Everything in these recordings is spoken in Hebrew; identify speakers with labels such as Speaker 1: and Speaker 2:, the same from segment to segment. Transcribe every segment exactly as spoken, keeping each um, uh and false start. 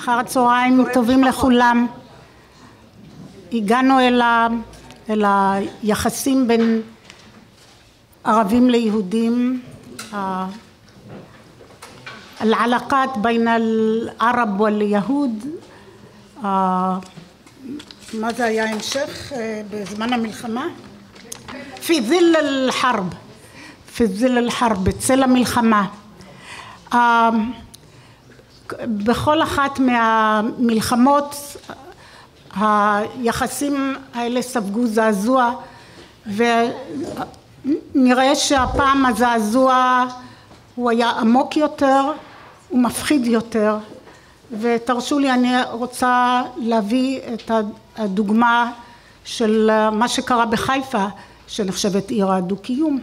Speaker 1: אחר הצהריים טובים לכולם. הגענו אל, ה, אל היחסים בין ערבים ליהודים, العلاقات بين العرب واليهود. מה זה היה המשך בזמן המלחמה? في ظل الحرب في ظل الحرب בצל המלחמה. בכל אחת מהמלחמות היחסים האלה ספגו זעזוע, ונראה שהפעם הזעזוע הוא היה עמוק יותר ומפחיד יותר. ותרשו לי, אני רוצה להביא את הדוגמה של מה שקרה בחיפה, שנחשבת עיר הדו-קיום.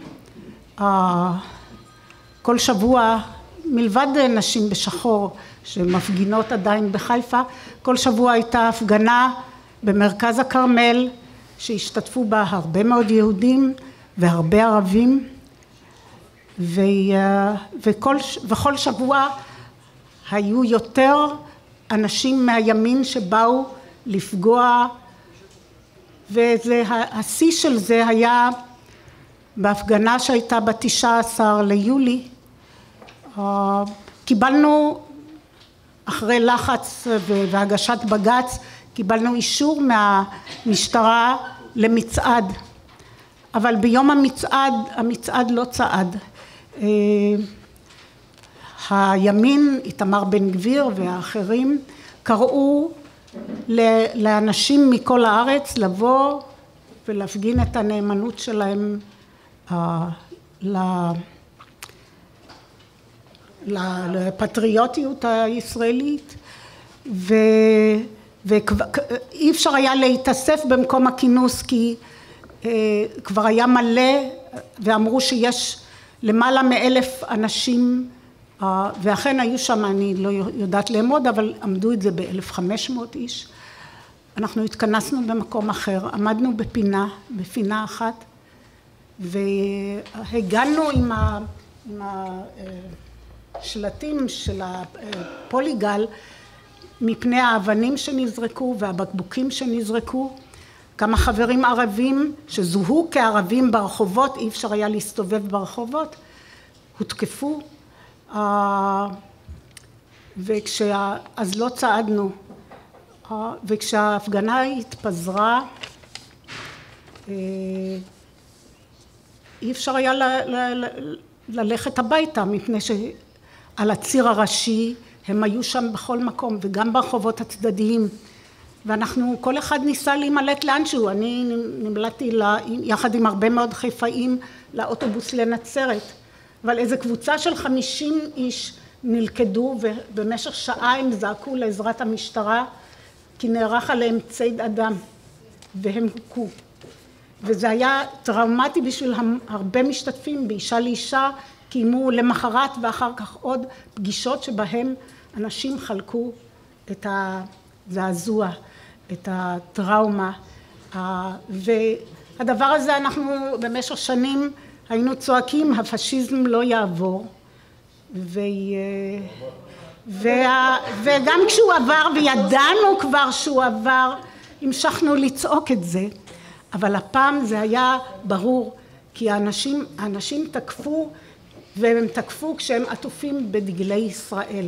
Speaker 1: כל שבוע, מלבד נשים בשחור שמפגינות עדיין בחיפה, כל שבוע הייתה הפגנה במרכז הכרמל שהשתתפו בה הרבה מאוד יהודים והרבה ערבים, ו, וכל, וכל שבוע היו יותר אנשים מהימין שבאו לפגוע, והשיא של זה היה בהפגנה שהייתה ב-תשעה עשר ליולי. קיבלנו אחרי לחץ והגשת בג"ץ, קיבלנו אישור מהמשטרה למצעד, אבל ביום המצעד, המצעד לא צעד. הימין, איתמר בן גביר והאחרים, קראו לאנשים מכל הארץ לבוא ולהפגין את הנאמנות שלהם לפטריוטיות הישראלית, ואי אפשר היה להתאסף במקום הכינוס כי כבר היה מלא, ואמרו שיש למעלה מאלף אנשים, ואכן היו שם, אני לא יודעת לאמוד, אבל עמדו את זה באלף וחמש מאות איש. אנחנו התכנסנו במקום אחר, עמדנו בפינה, בפינה אחת, והגענו עם ה... עם השלטים של הפוליגל מפני האבנים שנזרקו והבקבוקים שנזרקו. כמה חברים ערבים שזוהו כערבים ברחובות, אי אפשר היה להסתובב ברחובות, הותקפו, וכשה... אז לא צעדנו, וכשההפגנה התפזרה אי אפשר היה ל... ל... ללכת הביתה, מפני שעל הציר הראשי הם היו שם בכל מקום, וגם ברחובות הצדדיים, ואנחנו, כל אחד ניסה להימלט לאנשהו. אני נמלטתי לה, יחד עם הרבה מאוד חיפאים לאוטובוס לנצרת, אבל איזו קבוצה של חמישים איש נלכדו, ובמשך שעה הם זעקו לעזרת המשטרה, כי נערך עליהם ציד אדם, והם הוכו. וזה היה טראומטי בשביל הרבה משתתפים. באישה לאישה קיימו למחרת ואחר כך עוד פגישות שבהם אנשים חלקו את הזעזוע, את הטראומה, והדבר הזה אנחנו במשך שנים היינו צועקים, הפשיזם לא יעבור, ו... וה... וגם כשהוא עבר וידענו כבר שהוא עבר, המשכנו לצעוק את זה. אבל הפעם זה היה ברור, כי האנשים, האנשים תקפו, והם תקפו כשהם עטופים בדגלי ישראל.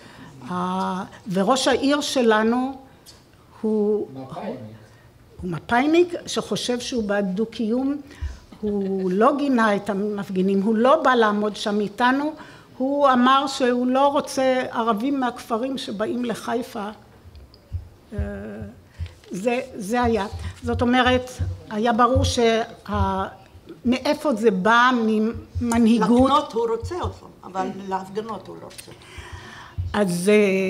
Speaker 1: וראש העיר שלנו הוא, הוא מפאיניק, שחושב שהוא בעד דו-קיום, הוא לא גינה את המפגינים, הוא לא בא לעמוד שם איתנו, הוא אמר שהוא לא רוצה ערבים מהכפרים שבאים לחיפה. זה, זה היה. זאת אומרת, היה ברור שמאיפה זה בא, ממנהיגות.
Speaker 2: להפגנות הוא רוצה אותם, אבל להפגנות הוא לא רוצה.
Speaker 1: אז,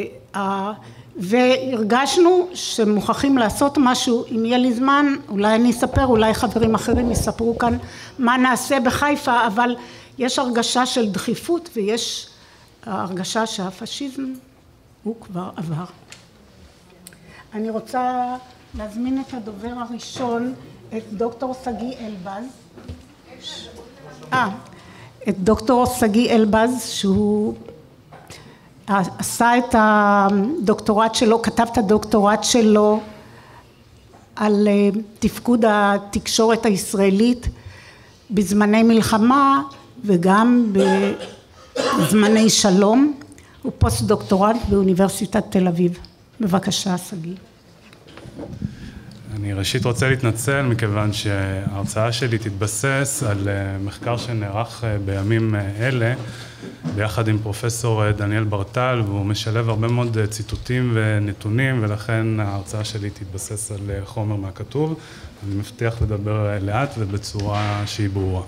Speaker 1: והרגשנו שמוכרחים לעשות משהו. אם יהיה לי זמן, אולי אני אספר, אולי חברים אחרים יספרו כאן מה נעשה בחיפה, אבל יש הרגשה של דחיפות, ויש הרגשה שהפשיזם הוא כבר עבר. אני רוצה להזמין את הדובר הראשון, את דוקטור סגי אלבז. אה, את דוקטור סגי אלבז, שהוא עשה את הדוקטורט שלו, כתב את הדוקטורט שלו על תפקוד התקשורת הישראלית בזמני מלחמה וגם בזמני שלום. הוא פוסט דוקטורט באוניברסיטת תל אביב. בבקשה, סגי.
Speaker 3: אני ראשית רוצה להתנצל מכיוון שההרצאה שלי תתבסס על מחקר שנערך בימים אלה ביחד עם פרופסור דניאל ברטל, והוא משלב הרבה מאוד ציטוטים ונתונים, ולכן ההרצאה שלי תתבסס על חומר מהכתוב. אני מבטיח לדבר לאט ובצורה שהיא ברורה.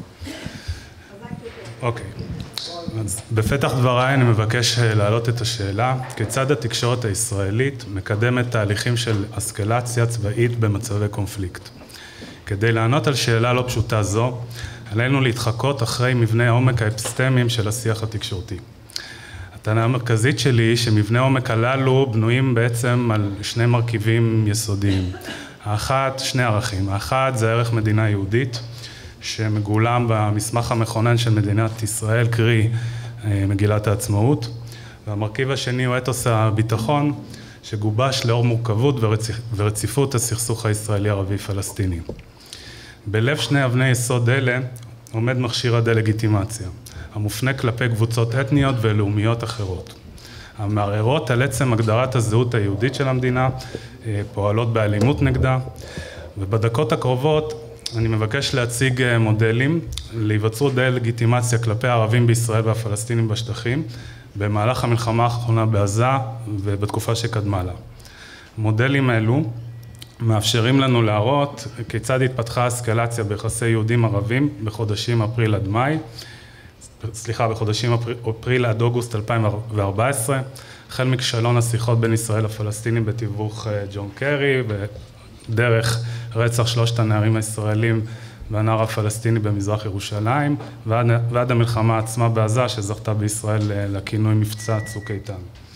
Speaker 3: אוקיי. אז בפתח דבריי אני מבקש להעלות את השאלה, כיצד התקשורת הישראלית מקדמת תהליכים של אסקלציה צבאית במצבי קונפליקט. כדי לענות על שאלה לא פשוטה זו, עלינו להתחקות אחרי מבנה העומק האפסטמיים של השיח התקשורתי. הטענה המרכזית שלי היא שמבנה העומק הללו בנויים בעצם על שני מרכיבים יסודיים. האחת, שני ערכים. האחת זה ערך מדינה יהודית, שמגולם במסמך המכונן של מדינת ישראל, קרי מגילת העצמאות. והמרכיב השני הוא אתוס הביטחון, שגובש לאור מורכבות ורציפות הסכסוך הישראלי-ערבי-פלסטיני. בלב שני אבני יסוד אלה עומד מכשיר הדה-לגיטימציה, המופנה כלפי קבוצות אתניות ולאומיות אחרות. המערערות על עצם הגדרת הזהות היהודית של המדינה, פועלות באלימות נגדה, ובדקות הקרובות אני מבקש להציג מודלים להיווצרות דה-לגיטימציה כלפי הערבים בישראל והפלסטינים בשטחים, במהלך המלחמה האחרונה בעזה ובתקופה שקדמה לה. מודלים אלו מאפשרים לנו להראות כיצד התפתחה אסקלציה ביחסי יהודים ערבים בחודשים אפריל עד מאי, סליחה, בחודשים אפריל, אפריל עד אוגוסט אלפיים וארבע עשרה, החל מכישלון השיחות בין ישראל לפלסטינים בתיווך ג'ון קרי, ודרך רצח שלושת הנערים הישראלים והנער הפלסטיני במזרח ירושלים, ועד, ועד המלחמה עצמה בעזה שזכתה בישראל לכינוי מבצע צוק איתן.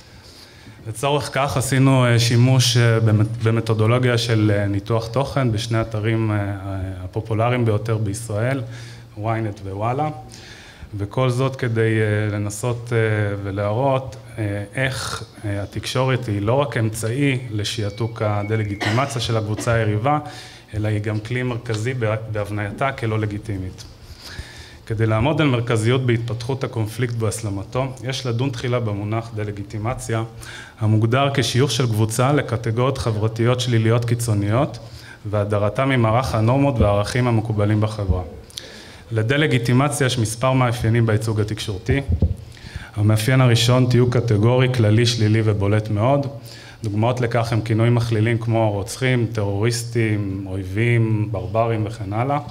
Speaker 3: לצורך כך עשינו שימוש במתודולוגיה של ניתוח תוכן בשני אתרים הפופולריים ביותר בישראל, ynet ווואלה, וכל זאת כדי לנסות ולהראות איך התקשורת היא לא רק אמצעי לשיעתוק הדה-לגיטימציה של הקבוצה היריבה, אלא היא גם כלי מרכזי בהבנייתה כלא לגיטימית. כדי לעמוד על מרכזיות בהתפתחות הקונפליקט והסלמתו, יש לדון תחילה במונח דה-לגיטימציה, המוגדר כשיוך של קבוצה לקטגוריות חברתיות שליליות קיצוניות, והדרתה ממערך הנורמות והערכים המקובלים בחברה. לדה-לגיטימציה יש מספר מאפיינים בייצוג התקשורתי. המאפיין הראשון, תיוג קטגורי, כללי, שלילי ובולט מאוד. דוגמאות לכך הם כינויים מכלילים כמו רוצחים, טרוריסטים, אויבים, ברברים וכן הלאה.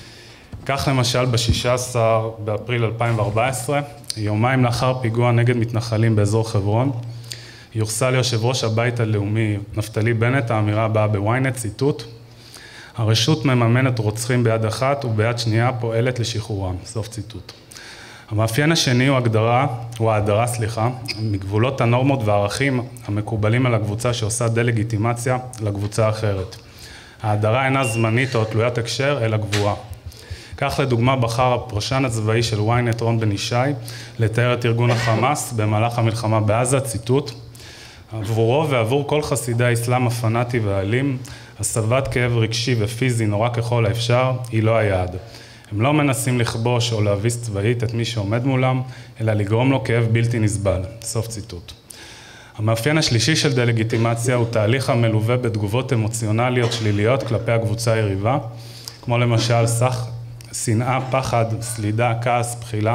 Speaker 3: כך למשל ב-שישה עשר באפריל אלפיים וארבע עשרה, יומיים לאחר פיגוע נגד מתנחלים באזור חברון, יוחסה ליושב ראש הבית הלאומי נפתלי בנט האמירה הבאה בוויינט, ציטוט: הרשות מממנת רוצחים ביד אחת וביד שנייה פועלת לשחרורם, סוף ציטוט. המאפיין השני הוא הגדרה, הוא ההדרה, סליחה, מגבולות הנורמות והערכים המקובלים על הקבוצה שעושה דה-לגיטימציה לקבוצה האחרת. ההדרה אינה זמנית או תלוית הקשר, אלא גבוהה. כך לדוגמה בחר הפרשן הצבאי של ynet רון בן ישי לתאר את ארגון החמאס במהלך המלחמה בעזה, ציטוט: עבורו ועבור כל חסידי האסלאם הפנאטי והאלים, הסבת כאב רגשי ופיזי נורא ככל האפשר היא לא היעד. הם לא מנסים לכבוש או להביס צבאית את מי שעומד מולם, אלא לגרום לו כאב בלתי נסבל, סוף ציטוט. המאפיין השלישי של דה-לגיטימציה הוא תהליך המלווה בתגובות אמוציונליות שליליות כלפי הקבוצה היריבה, כמו למשל סך, שנאה, פחד, סלידה, כעס, בחילה.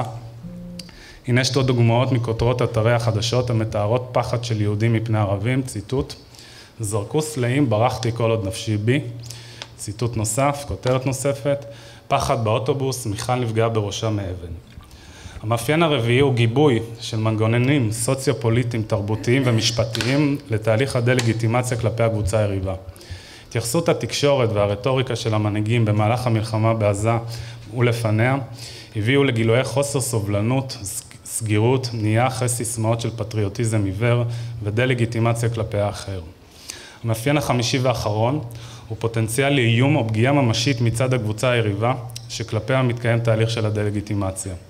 Speaker 3: הנה שתי דוגמאות מכותרות אתרי החדשות המתארות פחד של יהודים מפני ערבים, ציטוט: זרקו סלעים, ברחתי כל עוד נפשי בי. ציטוט נוסף, כותרת נוספת: פחד באוטובוס, מיכל נפגעה בראשה מאבן. המאפיין הרביעי הוא גיבוי של מנגנונים סוציו-פוליטיים, תרבותיים ומשפטיים לתהליך הדה-לגיטימציה כלפי הקבוצה היריבה. התייחסות התקשורת והרטוריקה של המנהיגים במהלך המלחמה בעזה ולפניה הביאו לגילויי חוסר סובלנות, סגירות, נהיה אחרי סיסמאות של פטריוטיזם עיוור ודה-לגיטימציה כלפי האחר. המאפיין החמישי והאחרון הוא פוטנציאל לאיום או פגיעה ממשית מצד הקבוצה היריבה, שכלפיה מתקיים תהליך של הדה-לגיטימציה.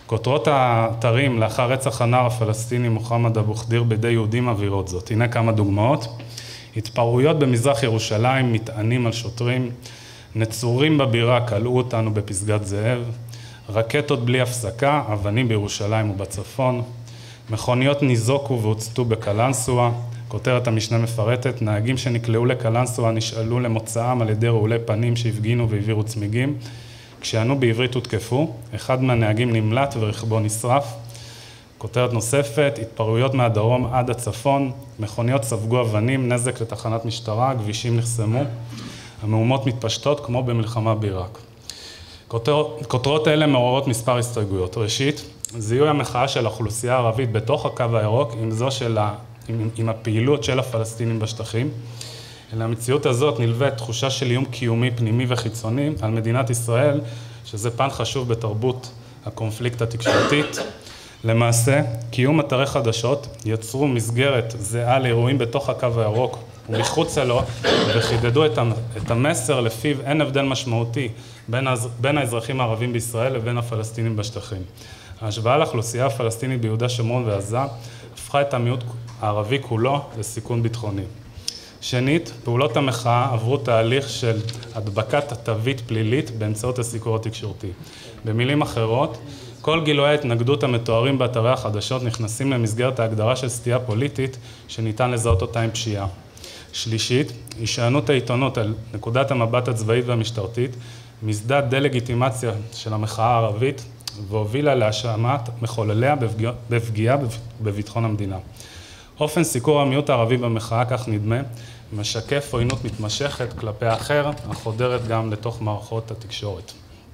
Speaker 3: כותרות האתרים לאחר רצח הנער הפלסטיני מוחמד אבו ח'דיר בידי יהודים מבהירות זאת. הנה כמה דוגמאות. התפרעויות במזרח ירושלים, מטענים על שוטרים, נצורים בבירה כלאו אותנו בפסגת זאב, רקטות בלי הפסקה, אבנים בירושלים ובצפון, מכוניות ניזוקו והוצתו בקלנסווה, כותרת המשנה מפרטת, נהגים שנקלעו לקלנסווה נשאלו למוצאם על ידי רעולי פנים שהפגינו והעבירו צמיגים, כשענו בעברית הותקפו, אחד מהנהגים נמלט ורכבו נשרף, כותרת נוספת, התפרעויות מהדרום עד הצפון, מכוניות ספגו אבנים, נזק לתחנת משטרה, כבישים נחסמו, המהומות מתפשטות כמו במלחמה בעיראק. כותרות, כותרות אלה מעוררות מספר הסתייגויות. ראשית, זיהוי המחאה של האוכלוסייה הערבית בתוך הקו הירוק עם זו של ה, עם, עם הפעילות של הפלסטינים בשטחים. אל המציאות הזאת נלווית תחושה של איום קיומי פנימי וחיצוני על מדינת ישראל, שזה פן חשוב בתרבות הקונפליקט התקשורתית. למעשה, קיום אתרי חדשות יצרו מסגרת זהה לאירועים בתוך הקו הירוק ומחוץ לו, וחידדו את המסר לפיו אין הבדל משמעותי בין, בין האזרחים הערבים בישראל לבין הפלסטינים בשטחים. ההשוואה לאוכלוסייה הפלסטינית ביהודה שומרון ועזה הפכה את המיעוט הערבי כולו לסיכון ביטחוני. שנית, פעולות המחאה עברו תהליך של הדבקת תווית פלילית באמצעות הסיקור התקשורתי. במילים אחרות, כל גילויי ההתנגדות המתוארים באתרי החדשות נכנסים למסגרת ההגדרה של סטייה פוליטית שניתן לזהות אותה עם פשיעה. שלישית, הישענות העיתונות על נקודת המבט הצבאית והמשטרתית, מסדה דה-לגיטימציה של המחאה הערבית והובילה להאשמת מחולליה בפגיעה, בפגיעה בביטחון המדינה. אופן סיקור המיעוט הערבי במחאה, כך נדמה, משקף עוינות מתמשכת כלפי האחר, החודרת גם לתוך מערכות התקשורת.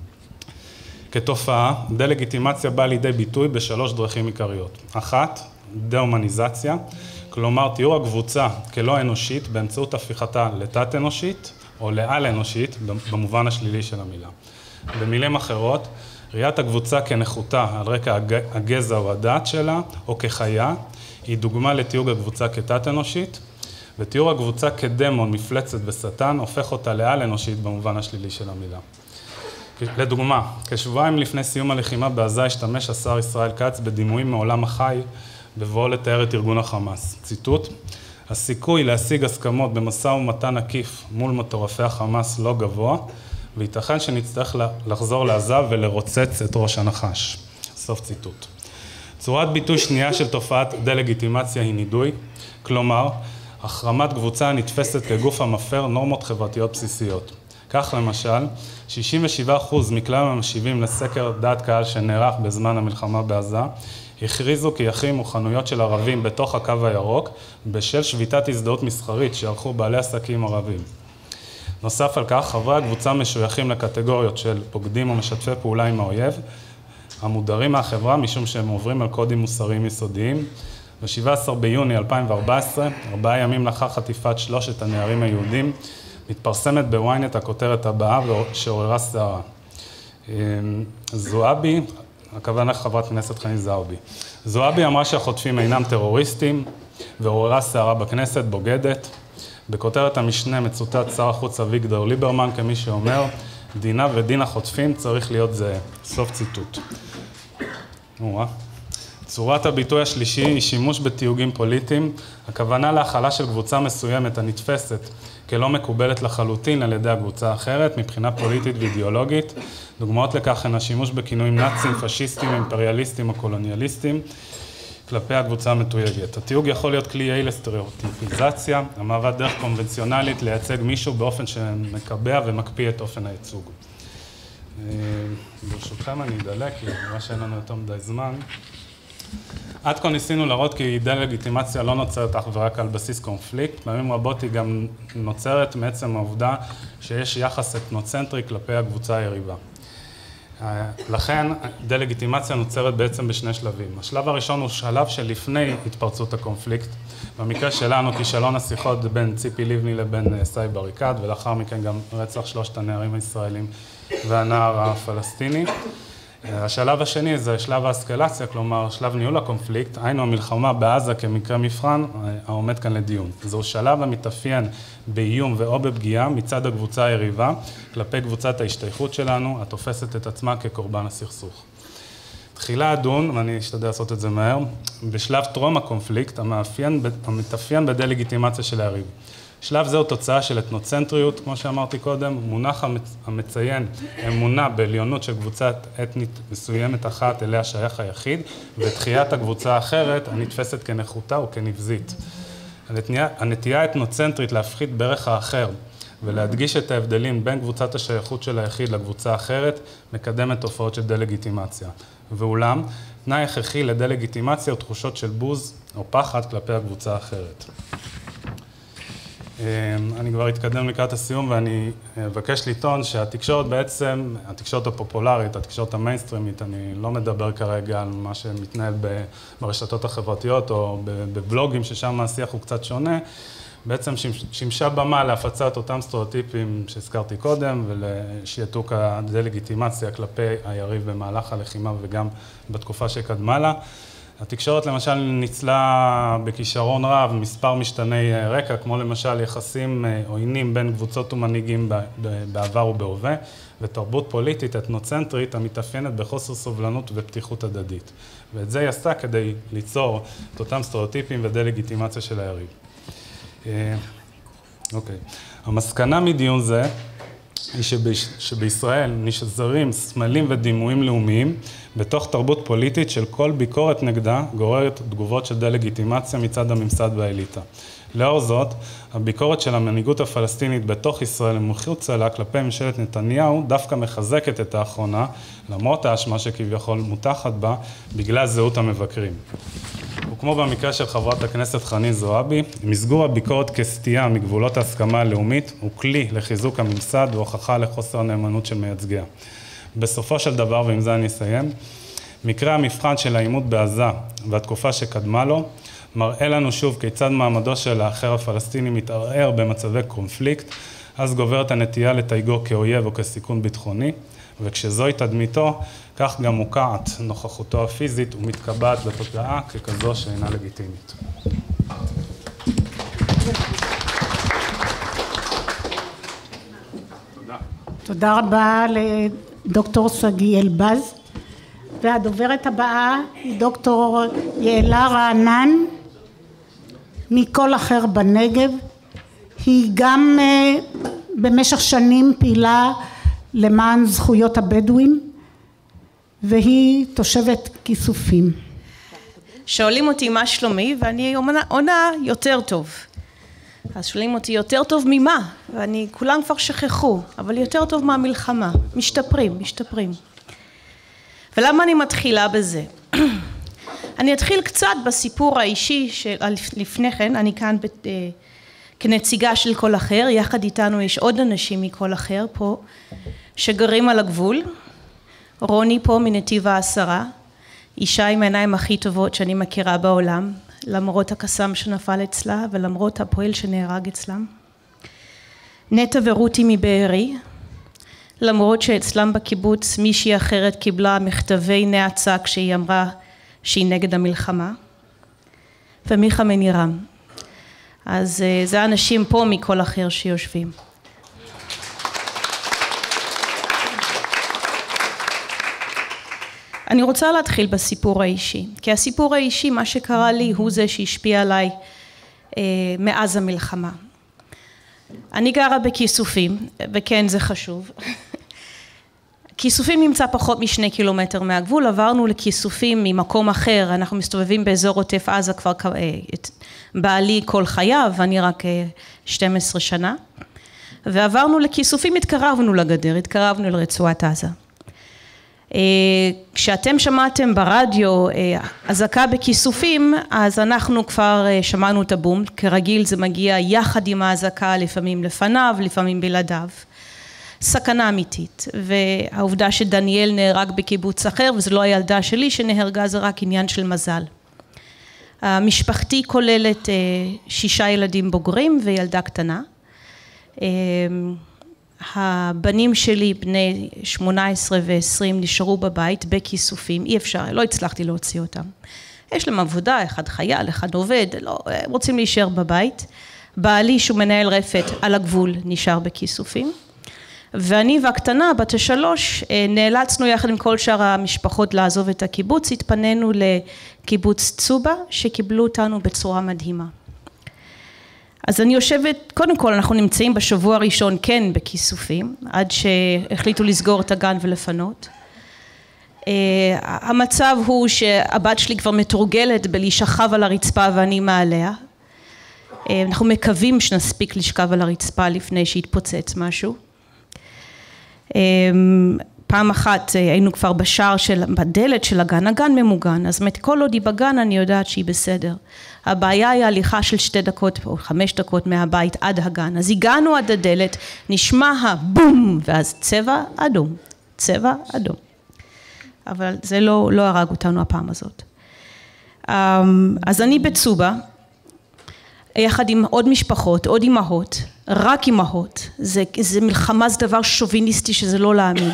Speaker 3: כתופעה, דה-לגיטימציה באה לידי ביטוי בשלוש דרכים עיקריות. אחת, דה-הומניזציה, כלומר תיאור הקבוצה כלא אנושית באמצעות הפיכתה לתת אנושית או לעל אנושית במובן השלילי של המילה. במילים אחרות, ראיית הקבוצה כנחותה על רקע הגזע או הדת שלה או כחיה, היא דוגמה לתיאור הקבוצה כתת אנושית, ותיאור הקבוצה כדמון, מפלצת ושטן הופך אותה לעל אנושית במובן השלילי של המילה. לדוגמה, כשבועיים לפני סיום הלחימה בעזה השתמש השר ישראל כץ בדימויים מעולם החי בבואו לתאר את ארגון החמאס. ציטוט, הסיכוי להשיג הסכמות במשא ומתן עקיף מול מטורפי החמאס לא גבוה, וייתכן שנצטרך לחזור לעזה ולרוצץ את ראש הנחש. סוף ציטוט. צורת ביטוי שנייה של תופעת דה-לגיטימציה היא נידוי, כלומר, החרמת קבוצה נתפסת כגוף המפר נורמות חברתיות בסיסיות. כך למשל, שישים ושבעה אחוז מכלל המשיבים לסקר דעת קהל שנערך בזמן המלחמה בעזה, הכריזו כי יחרימו חנויות של ערבים בתוך הקו הירוק, בשל שביתת הזדהות מסחרית שערכו בעלי עסקים ערבים. נוסף על כך, חברי הקבוצה משויכים לקטגוריות של פוקדים או משתפי פעולה עם האויב, המודרים מהחברה משום שהם עוברים על קודים מוסריים יסודיים. ב-שבעה עשר ביוני אלפיים וארבע עשרה, ארבעה ימים לאחר חטיפת שלושת הנערים היהודים, מתפרסמת בוויינט הכותרת הבאה שעוררה סערה. זועבי, הכוונה חברת כנסת חנין זועבי. זועבי אמרה שהחוטפים אינם טרוריסטים, ועוררה סערה בכנסת, בוגדת. בכותרת המשנה מצוטט שר החוץ אביגדור ליברמן כמי שאומר, דינה ודין החוטפים צריך להיות זהה. סוף ציטוט. צורת הביטוי השלישי היא שימוש בתיוגים פוליטיים, הכוונה להחלה של קבוצה מסוימת הנתפסת כלא מקובלת לחלוטין על ידי הקבוצה האחרת מבחינה פוליטית ואידיאולוגית. דוגמאות לכך הן השימוש בכינויים נאצים, פשיסטים, אימפריאליסטים או קולוניאליסטים כלפי הקבוצה המתויגת. התיוג יכול להיות כלי יעיל לסטריאוטיפיזציה, המהווה דרך קונבנציונלית לייצג מישהו באופן שמקבע ומקפיא את אופן הייצוג. ברשותכם אני אדלק, כי נראה שאין לנו יותר מדי זמן. עד כה ניסינו להראות כי דה-לגיטימציה לא נוצרת אך ורק על בסיס קונפליקט, פעמים רבות היא גם נוצרת מעצם העובדה שיש יחס אתנוצנטרי כלפי הקבוצה היריבה. לכן דה-לגיטימציה נוצרת בעצם בשני שלבים. השלב הראשון הוא שלב שלפני התפרצות הקונפליקט, במקרה שלנו כישלון השיחות בין ציפי לבני לבין סאיב עריקאת, ולאחר מכן גם רצח שלושת הנערים הישראלים והנער הפלסטיני. השלב השני זה שלב האסקלציה, כלומר שלב ניהול הקונפליקט, היינו המלחמה בעזה כמקרה מבחן, העומד כאן לדיון. זהו שלב המתאפיין באיום ואו בפגיעה מצד הקבוצה היריבה, כלפי קבוצת ההשתייכות שלנו, התופסת את עצמה כקורבן הסכסוך. תחילה אדון, ואני אשתדל לעשות את זה מהר, בשלב טרום הקונפליקט, המאפיין, המתאפיין בדה-לגיטימציה של היריב. שלב זה הוא תוצאה של אתנוצנטריות, כמו שאמרתי קודם, מונח המציין אמונה בעליונות של קבוצה אתנית מסוימת אחת אליה שייך היחיד, ותחיית הקבוצה האחרת הנתפסת כנחותה וכנבזית. הנטייה האתנוצנטרית להפחית בערך האחר, ולהדגיש את ההבדלים בין קבוצת השייכות של היחיד לקבוצה האחרת, מקדמת תופעות של דה-לגיטימציה. ואולם, תנאי הכרחי לדה-לגיטימציה הוא תחושות של בוז או פחד כלפי הקבוצה האחרת. אני כבר אתקדם לקראת הסיום ואני אבקש לטעון שהתקשורת בעצם, התקשורת הפופולרית, התקשורת המיינסטרימית, אני לא מדבר כרגע על מה שמתנהל ברשתות החברתיות או בבלוגים ששם השיח הוא קצת שונה, בעצם שימשה במה להפצת אותם סטריאוטיפים שהזכרתי קודם ולשיתוק הדה-לגיטימציה כלפי היריב במהלך הלחימה וגם בתקופה שקדמה לה. התקשורת למשל ניצלה בכישרון רב מספר משתני רקע, כמו למשל יחסים עוינים בין קבוצות ומנהיגים בעבר ובהווה, ותרבות פוליטית אתנוצנטרית המתאפיינת בחוסר סובלנות ופתיחות הדדית. ואת זה היא עשתה כדי ליצור את אותם סטריאוטיפים ודה-לגיטימציה של היריב. אוקיי. המסקנה מדיון זה היא שבישראל נשזרים סמלים ודימויים לאומיים בתוך תרבות פוליטית של כל ביקורת נגדה גוררת תגובות של דה-לגיטימציה מצד הממסד והאליטה. לאור זאת, הביקורת של המנהיגות הפלסטינית בתוך ישראל ומחוצה לה כלפי ממשלת נתניהו דווקא מחזקת את האחרונה, למרות האשמה שכביכול מותחת בה בגלל זהות המבקרים. וכמו במקרה של חברת הכנסת חנין זועבי, מסגור הביקורת כסטייה מגבולות ההסכמה הלאומית הוא כלי לחיזוק הממסד והוכחה לחוסר הנאמנות של מייצגיה. בסופו של דבר, ועם זה אני אסיים, מקרה המבחן של העימות בעזה והתקופה שקדמה לו, מראה לנו שוב כיצד מעמדו של האחר הפלסטיני מתערער במצבי קונפליקט, אז גוברת הנטייה לתייגו כאויב או כסיכון ביטחוני, וכשזוהי תדמיתו, כך גם מוקעת נוכחותו הפיזית ומתקבעת בתודעה ככזו שאינה לגיטימית. תודה.
Speaker 1: תודה רבה לדוקטור שגיא אלבז, והדוברת הבאה היא דוקטור יעלה רענן מכל אחר בנגב. היא גם במשך שנים פעילה למען זכויות הבדואים, והיא תושבת כיסופים.
Speaker 4: שואלים אותי מה שלומי, ואני עונה, עונה יותר טוב. אז שואלים אותי יותר טוב ממה, ואני, כולם כבר שכחו, אבל יותר טוב מהמלחמה. משתפרים, משתפרים. ולמה אני מתחילה בזה? אני אתחיל קצת בסיפור האישי של, לפני כן, אני כאן ב, כנציגה של כל אחר, יחד איתנו יש עוד אנשים מכל אחר פה, שגרים על הגבול. רוני פה מנתיב העשרה, אישה עם העיניים הכי טובות שאני מכירה בעולם, למרות הקסאם שנפל אצלה ולמרות הפועל שנהרג אצלם. נטע ורותי מבארי, למרות שאצלם בקיבוץ מישהי אחרת קיבלה מכתבי נאצה כשהיא אמרה שהיא נגד המלחמה. ומיכה מנירם. אז זה האנשים פה מכל אחר שיושבים. אני רוצה להתחיל בסיפור האישי, כי הסיפור האישי, מה שקרה לי, הוא זה שהשפיע עליי אה, מאז המלחמה. אני גרה בכיסופים, וכן זה חשוב. כיסופים נמצא פחות משני קילומטר מהגבול, עברנו לכיסופים ממקום אחר, אנחנו מסתובבים באזור עוטף עזה כבר את בעלי כל חייו, ואני רק שתים עשרה שנה, ועברנו לכיסופים, התקרבנו לגדר, התקרבנו לרצועת עזה. כשאתם שמעתם ברדיו אזעקה בכיסופים, אז אנחנו כבר שמענו את הבום, כרגיל זה מגיע יחד עם האזעקה, לפעמים לפניו, לפעמים בלעדיו. סכנה אמיתית, והעובדה שדניאל נהרג בקיבוץ אחר, וזו לא הילדה שלי שנהרגה, זה רק עניין של מזל. משפחתי כוללת שישה ילדים בוגרים וילדה קטנה. הבנים שלי, בני שמונה עשרה ועשרים, נשארו בבית בכיסופים, אי אפשר, לא הצלחתי להוציא אותם. יש להם עבודה, אחד חייל, אחד עובד, לא, הם רוצים להישאר בבית. בעלי שהוא מנהל רפת על הגבול נשאר בכיסופים. ואני והקטנה, בת השלוש, נאלצנו יחד עם כל שאר המשפחות לעזוב את הקיבוץ, התפנינו לקיבוץ צובה, שקיבלו אותנו בצורה מדהימה. אז אני יושבת, קודם כל אנחנו נמצאים בשבוע הראשון כן בכיסופים, עד שהחליטו לסגור את הגן ולפנות. המצב הוא שהבת שלי כבר מתורגלת בלהישכב על הרצפה ואני מעליה. אנחנו מקווים שנספיק לשכב על הרצפה לפני שיתפוצץ משהו. פעם אחת היינו כבר בשער של, בדלת של הגן, הגן ממוגן, אז כל עוד היא בגן אני יודעת שהיא בסדר. הבעיה היא הליכה של שתי דקות או חמש דקות מהבית עד הגן, אז הגענו עד הדלת, נשמע הבום, ואז צבע אדום, צבע אדום. אבל זה לא, לא הרג אותנו הפעם הזאת. אז אני בצובה, יחד עם עוד משפחות, עוד אמהות, רק אמהות, זה, זה מלחמה, זה דבר שוביניסטי שזה לא להאמין.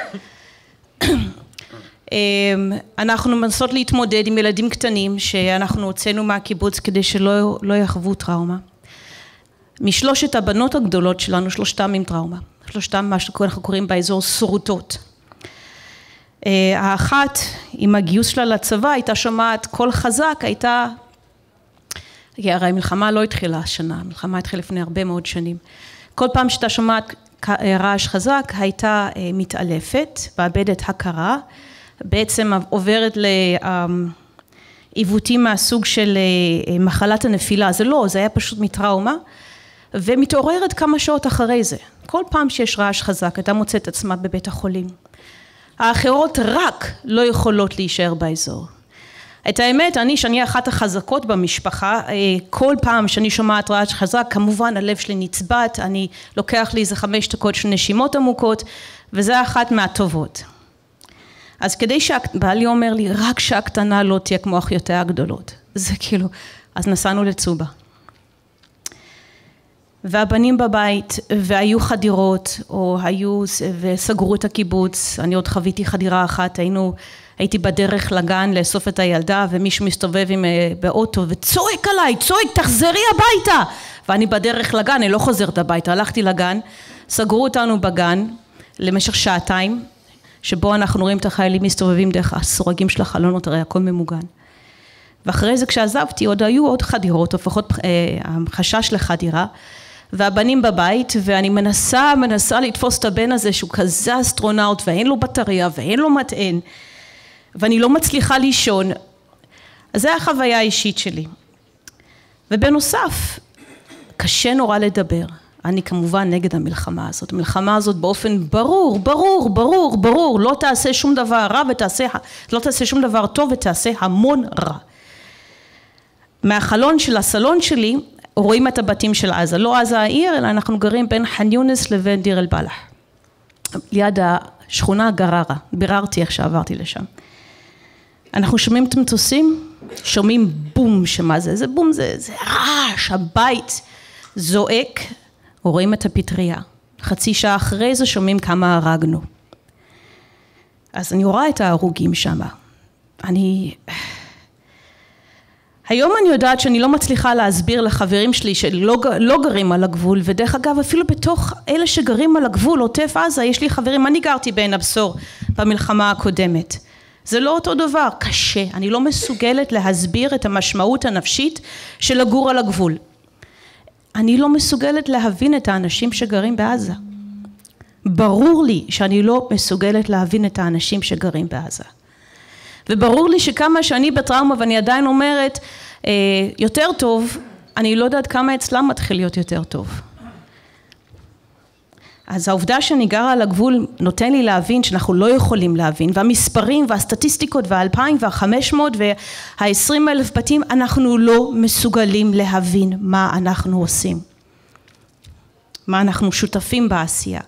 Speaker 4: אנחנו מנסות להתמודד עם ילדים קטנים שאנחנו הוצאנו מהקיבוץ כדי שלא לא יחוו טראומה. משלושת הבנות הגדולות שלנו, שלושתם עם טראומה. שלושתם מה שאנחנו קוראים באזור סרוטות. האחת עם הגיוס שלה לצבא הייתה שומעת קול חזק, הייתה, הרי המלחמה לא התחילה השנה, המלחמה התחילה לפני הרבה מאוד שנים. כל פעם שאתה שומעת רעש חזק הייתה מתעלפת, מאבדת הכרה, בעצם עוברת לעיוותים מהסוג של מחלת הנפילה, זה לא, זה היה פשוט מטראומה, ומתעוררת כמה שעות אחרי זה. כל פעם שיש רעש חזק, הייתה מוצאת עצמה בבית החולים. האחרות רק לא יכולות להישאר באזור. את האמת, אני, שאני אחת החזקות במשפחה, כל פעם שאני שומעת רעש חזק, כמובן הלב שלי נצבט, אני לוקח לי איזה חמש דקות של נשימות עמוקות, וזה אחת מהטובות. אז כדי שבעלי אומר לי, רק שהקטנה לא תהיה כמו אחיותיה הגדולות. זה כאילו, אז נסענו לצובה. והבנים בבית, והיו חדירות, או היו, וסגרו את הקיבוץ, אני עוד חוויתי חדירה אחת, היינו, הייתי בדרך לגן לאסוף את הילדה, ומישהו מסתובב עם, באוטו, וצועק עליי, צועק, תחזרי הביתה! ואני בדרך לגן, אני לא חוזרת הביתה, הלכתי לגן, סגרו אותנו בגן, למשך שעתיים, שבו אנחנו רואים את החיילים מסתובבים דרך הסורגים של החלונות, הרי הכל ממוגן. ואחרי זה כשעזבתי, עוד היו עוד חדירות, לפחות חשש לחדירה, והבנים בבית, ואני מנסה, מנסה לתפוס את הבן הזה, שהוא כזה אסטרונאוט, ואין לו בטריה, ואין לו מטען, ואני לא מצליחה לישון. אז זה החוויה האישית שלי. ובנוסף, קשה נורא לדבר. אני כמובן נגד המלחמה הזאת. המלחמה הזאת באופן ברור, ברור, ברור, ברור, לא תעשה שום דבר רע, ותעשה, לא תעשה שום דבר טוב, ותעשה המון רע. מהחלון של הסלון שלי, רואים את הבתים של עזה, לא עזה העיר, אלא אנחנו גרים בין ח'אן יונס לבין דיר אל בלח. ליד השכונה גררה, ביררתי איך שעברתי לשם. אנחנו שומעים את המטוסים, שומעים בום, שמה זה? זה בום, זה, זה רעש, הבית זועק, רואים את הפטריה. חצי שעה אחרי זה שומעים כמה הרגנו. אז אני רואה את ההרוגים שם. אני... היום אני יודעת שאני לא מצליחה להסביר לחברים שלי שלא לא גרים על הגבול, ודרך אגב אפילו בתוך אלה שגרים על הגבול, עוטף עזה, יש לי חברים, אני גרתי בעין הבשור במלחמה הקודמת. זה לא אותו דבר, קשה, אני לא מסוגלת להסביר את המשמעות הנפשית של לגור על הגבול. אני לא מסוגלת להבין את האנשים שגרים בעזה. ברור לי שאני לא מסוגלת להבין את האנשים שגרים בעזה. וברור לי שכמה שאני בטראומה ואני עדיין אומרת יותר טוב, אני לא יודעת כמה אצלם מתחיל להיות יותר טוב. אז העובדה שאני גרה על הגבול נותן לי להבין שאנחנו לא יכולים להבין, והמספרים והסטטיסטיקות והאלפיים והחמש מאות והעשרים אלף בתים, אנחנו לא מסוגלים להבין מה אנחנו עושים. מה אנחנו שותפים בעשייה.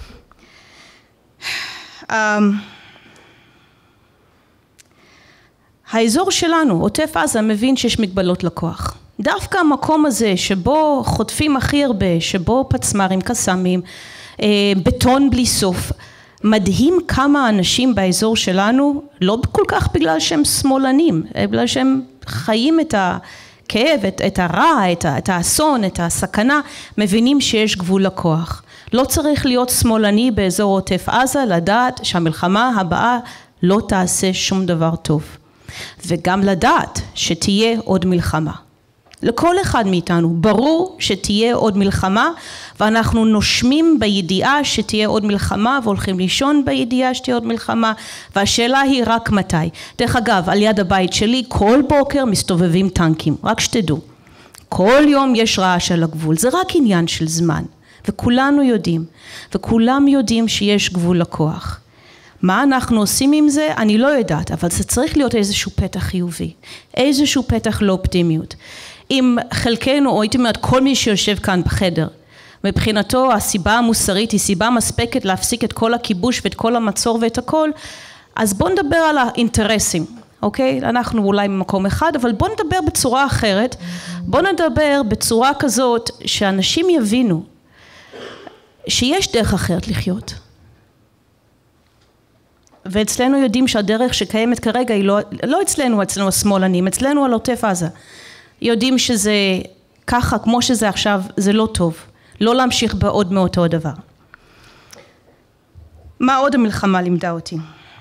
Speaker 4: האזור שלנו, עוטף עזה, מבין שיש מגבלות לכוח. דווקא המקום הזה שבו חוטפים הכי הרבה, שבו פצמרים, קסמים, בטון בלי סוף, מדהים כמה אנשים באזור שלנו, לא כל כך בגלל שהם שמאלנים, בגלל שהם חיים את הכאב, את, את הרע, את, את האסון, את הסכנה, מבינים שיש גבול לכוח. לא צריך להיות שמאלני באזור עוטף עזה לדעת שהמלחמה הבאה לא תעשה שום דבר טוב. וגם לדעת שתהיה עוד מלחמה. לכל אחד מאיתנו ברור שתהיה עוד מלחמה, ואנחנו נושמים בידיעה שתהיה עוד מלחמה, והולכים לישון בידיעה שתהיה עוד מלחמה, והשאלה היא רק מתי. דרך אגב, על יד הבית שלי כל בוקר מסתובבים טנקים, רק שתדעו. כל יום יש רעש על הגבול, זה רק עניין של זמן, וכולנו יודעים, וכולם יודעים שיש גבול לכוח. מה אנחנו עושים עם זה? אני לא יודעת, אבל זה צריך להיות איזשהו פתח חיובי, איזשהו פתח לאופטימיות. אם חלקנו, או הייתי אומרת, כל מי שיושב כאן בחדר, מבחינתו הסיבה המוסרית היא סיבה מספקת להפסיק את כל הכיבוש ואת כל המצור ואת הכל, אז בוא נדבר על האינטרסים, אוקיי? אנחנו אולי במקום אחד, אבל בוא נדבר בצורה אחרת, בוא נדבר בצורה כזאת שאנשים יבינו שיש דרך אחרת לחיות. ואצלנו יודעים שהדרך שקיימת כרגע היא לא, לא אצלנו, אצלנו השמאלנים, אצלנו על עוטף עזה. יודעים שזה ככה, כמו שזה עכשיו, זה לא טוב. לא להמשיך בעוד מאותו דבר. מה עוד המלחמה לימדה אותי?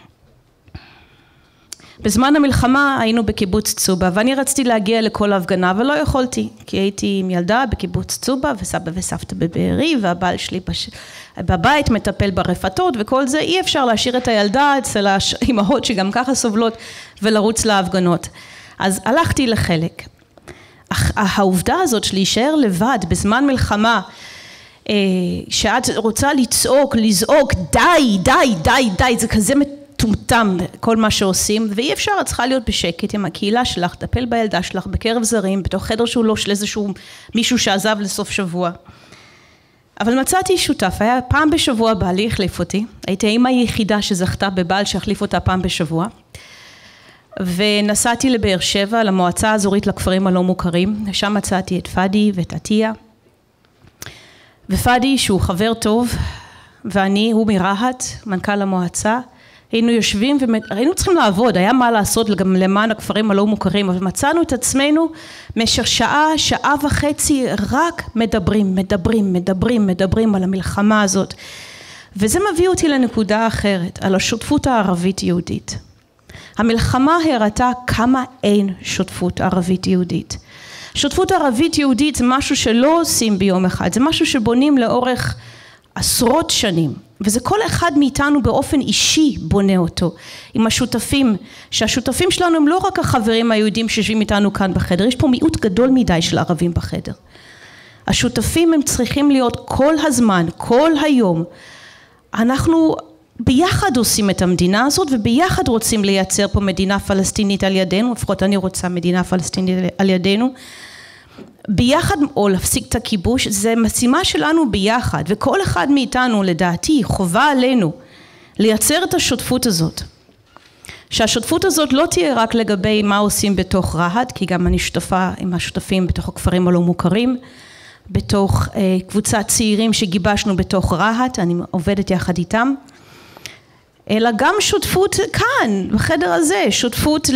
Speaker 4: בזמן המלחמה היינו בקיבוץ צובה, ואני רציתי להגיע לכל ההפגנה, ולא יכולתי, כי הייתי עם ילדה בקיבוץ צובה, וסבא וסבתא בבארי, והבעל שלי בש... בבית מטפל ברפתות, וכל זה, אי אפשר להשאיר את הילדה אצל האימהות שגם ככה סובלות, ולרוץ להפגנות. אז הלכתי לחלק. העובדה הזאת של להישאר לבד בזמן מלחמה, שאת רוצה לצעוק, לזעוק, די, די, די, די, זה כזה מטומטם כל מה שעושים, ואי אפשר, את צריכה להיות בשקט עם הקהילה שלך, טפל בילדה שלך, בקרב זרים, בתוך חדר שהוא לא של איזשהו מישהו שעזב לסוף שבוע. אבל מצאתי שותף, היה פעם בשבוע בעלי החליף אותי, הייתי האמא היחידה שזכתה בבעל שהחליף אותה פעם בשבוע, ונסעתי לבאר שבע, למועצה האזורית לכפרים הלא מוכרים, שם מצאתי את פאדי ואת עטיה, ופאדי שהוא חבר טוב, ואני, הוא מרהט, מנכ"ל המועצה, היינו יושבים והיינו צריכים לעבוד, היה מה לעשות גם למען הכפרים הלא מוכרים, אבל מצאנו את עצמנו במשך שעה, שעה וחצי, רק מדברים, מדברים, מדברים, מדברים על המלחמה הזאת, וזה מביא אותי לנקודה אחרת, על השותפות הערבית-יהודית. המלחמה הראתה כמה אין שותפות ערבית-יהודית. שותפות ערבית-יהודית זה משהו שלא עושים ביום אחד, זה משהו שבונים לאורך עשרות שנים, וזה כל אחד מאיתנו באופן אישי בונה אותו, עם השותפים, שהשותפים שלנו הם לא רק החברים היהודים שיושבים איתנו כאן בחדר, יש פה מיעוט גדול מדי של ערבים בחדר. השותפים הם צריכים להיות כל הזמן, כל היום. אנחנו ביחד עושים את המדינה הזאת, וביחד רוצים לייצר פה מדינה פלסטינית על ידינו, לפחות אני רוצה מדינה פלסטינית על ידינו, ביחד, או להפסיק את הכיבוש, זה משימה שלנו ביחד, וכל אחד מאיתנו לדעתי חובה עלינו לייצר את השותפות הזאת. שהשותפות הזאת לא תהיה רק לגבי מה עושים בתוך רהט, כי גם אני שותפה עם השותפים בתוך הכפרים הלא מוכרים, בתוך אה, קבוצת צעירים שגיבשנו בתוך רהט, אני עובדת יחד איתם, אלא גם שותפות כאן, בחדר הזה, שותפות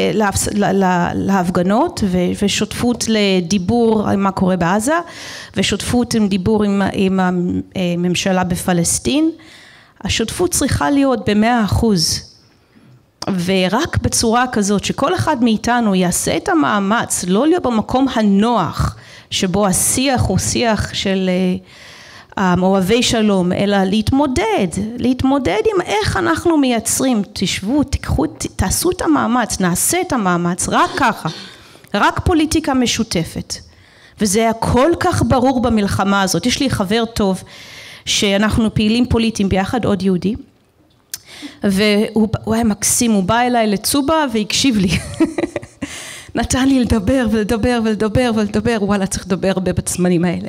Speaker 4: להפגנות ושותפות לדיבור על מה קורה בעזה, ושותפות עם דיבור עם, עם הממשלה בפלסטין. השותפות צריכה להיות במאה אחוז, ורק בצורה כזאת שכל אחד מאיתנו יעשה את המאמץ, לא להיות במקום הנוח, שבו השיח הוא שיח של אוהבי שלום, אלא להתמודד, להתמודד עם איך אנחנו מייצרים, תשבו, תיקחו, תעשו את המאמץ, נעשה את המאמץ, רק ככה, רק פוליטיקה משותפת. וזה היה כל כך ברור במלחמה הזאת. יש לי חבר טוב, שאנחנו פעילים פוליטיים ביחד, עוד יהודי, והוא היה מקסים, הוא בא אליי לצובה והקשיב לי. נתן לי לדבר ולדבר ולדבר ולדבר, וואלה צריך לדבר הרבה בזמנים האלה.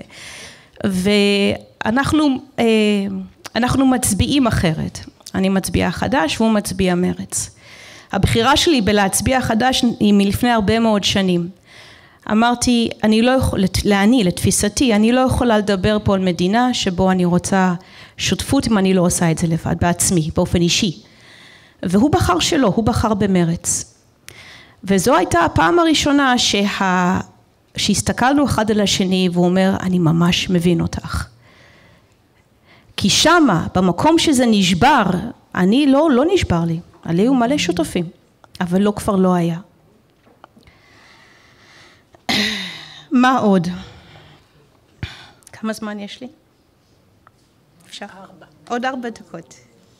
Speaker 4: ואנחנו אנחנו מצביעים אחרת. אני מצביעה חדש והוא מצביע מרץ. הבחירה שלי בלהצביע חדש היא מלפני הרבה מאוד שנים. אמרתי, אני לא יכולה, לעני, לתפיסתי, אני לא יכולה לדבר פה על מדינה שבו אני רוצה שותפות אם אני לא עושה את זה לבד, בעצמי, באופן אישי. והוא בחר שלו, הוא בחר במרץ. וזו הייתה הפעם הראשונה שה... שהסתכלנו אחד על השני והוא אומר, אני ממש מבין אותך. כי שמה, במקום שזה נשבר, אני לא, לא נשבר לי. עלי הוא מלא שותפים, אבל לא כבר לא היה. מה עוד? כמה זמן יש לי? אפשר? ארבע. עוד ארבע דקות.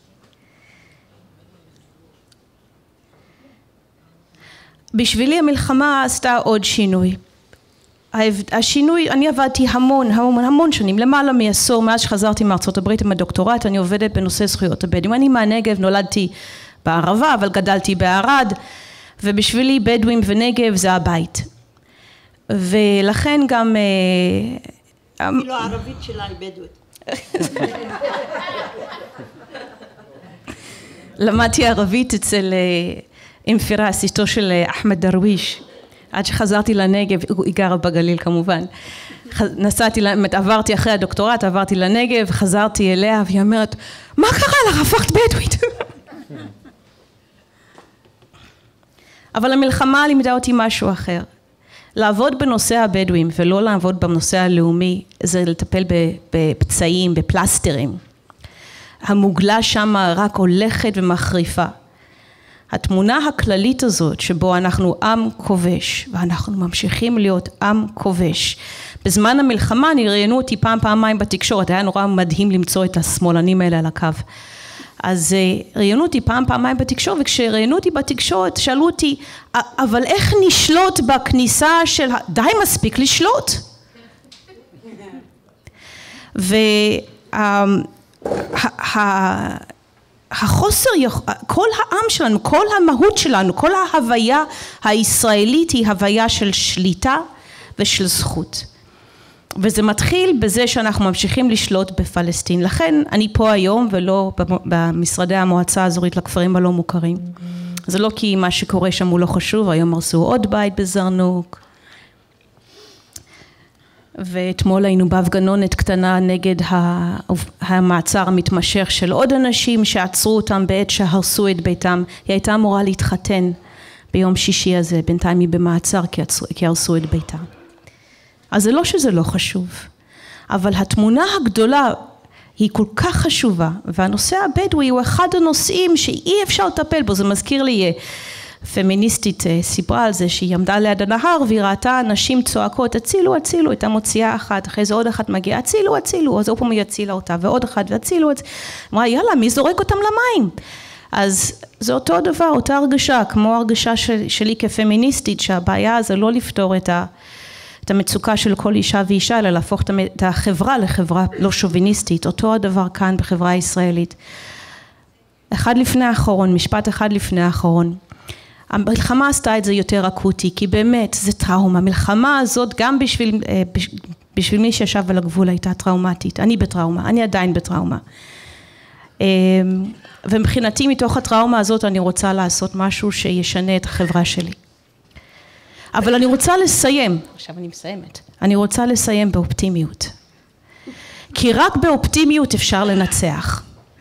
Speaker 4: בשבילי המלחמה עשתה עוד שינוי. השינוי, אני עבדתי המון, המון, המון שנים, למעלה מעשור, מאז שחזרתי מארצות הברית עם הדוקטורט, אני עובדת בנושא זכויות הבדואים. אני מהנגב, נולדתי בערבה, אבל גדלתי בערד, ובשבילי בדואים ונגב זה הבית. ולכן גם...
Speaker 2: אפילו הערבית שלה היא בדואית.
Speaker 4: למדתי ערבית אצל אינפירס, אשתו של אחמד דרוויש, עד שחזרתי לנגב, היא גרה בגליל כמובן, נסעתי, עברתי אחרי הדוקטורט, עברתי לנגב, חזרתי אליה, והיא אומרת, מה קרה לך? הפכת בדואית. אבל המלחמה לימדה אותי משהו אחר. לעבוד בנושא הבדואים ולא לעבוד בנושא הלאומי, זה לטפל בפצעים, בפלסטרים. המוגלה שם רק הולכת ומחריפה. התמונה הכללית הזאת שבו אנחנו עם כובש, ואנחנו ממשיכים להיות עם כובש. בזמן המלחמה ראיינו אותי פעם פעמיים בתקשורת, היה נורא מדהים למצוא את השמאלנים האלה על הקו. אז ראיינו אותי פעם פעמיים בתקשורת, וכשראיינו אותי בתקשורת שאלו אותי, אבל איך נשלוט בכניסה של... די מספיק לשלוט. והחוסר, כל העם שלנו, כל המהות שלנו, כל ההוויה הישראלית היא הוויה של שליטה ושל זכות. וזה מתחיל בזה שאנחנו ממשיכים לשלוט בפלסטין. לכן אני פה היום ולא במשרדי המועצה האזורית לכפרים הלא מוכרים. זה לא כי מה שקורה שם הוא לא חשוב, היום הרסו עוד בית בזרנוק. ואתמול היינו בהפגנונת קטנה נגד המעצר המתמשך של עוד אנשים שעצרו אותם בעת שהרסו את ביתם. היא הייתה אמורה להתחתן ביום שישי הזה, בינתיים היא במעצר כי הרסו את ביתם. אז זה לא שזה לא חשוב, אבל התמונה הגדולה היא כל כך חשובה, והנושא הבדואי הוא אחד הנושאים שאי אפשר לטפל בו. זה מזכיר לי פמיניסטית סיפרה על זה שהיא עמדה ליד הנהר והיא ראתה אנשים צועקות, הצילו, הצילו, הייתה מוציאה אחת, אחרי זה עוד אחת מגיעה, הצילו, הצילו, אז עוד פעם היא הצילה אותה, ועוד אחת, והצילו, אמרה, יאללה, מי זורק אותם למים? אז זה אותו דבר, אותה הרגשה, כמו הרגשה של, שלי כפמיניסטית, שהבעיה זה לא לפתור את ה... את המצוקה של כל אישה ואישה, אלא להפוך את החברה לחברה לא שוביניסטית. אותו הדבר כאן בחברה הישראלית. אחד לפני האחרון, משפט אחד לפני האחרון. המלחמה עשתה את זה יותר אקוטי, כי באמת זה טראומה. המלחמה הזאת גם בשביל, בשביל מי שישב על הגבול הייתה טראומטית. אני בטראומה, אני עדיין בטראומה. ומבחינתי מתוך הטראומה הזאת אני רוצה לעשות משהו שישנה את החברה שלי. אבל אני רוצה לסיים, עכשיו אני מסיימת, אני רוצה לסיים באופטימיות. כי רק באופטימיות אפשר לנצח.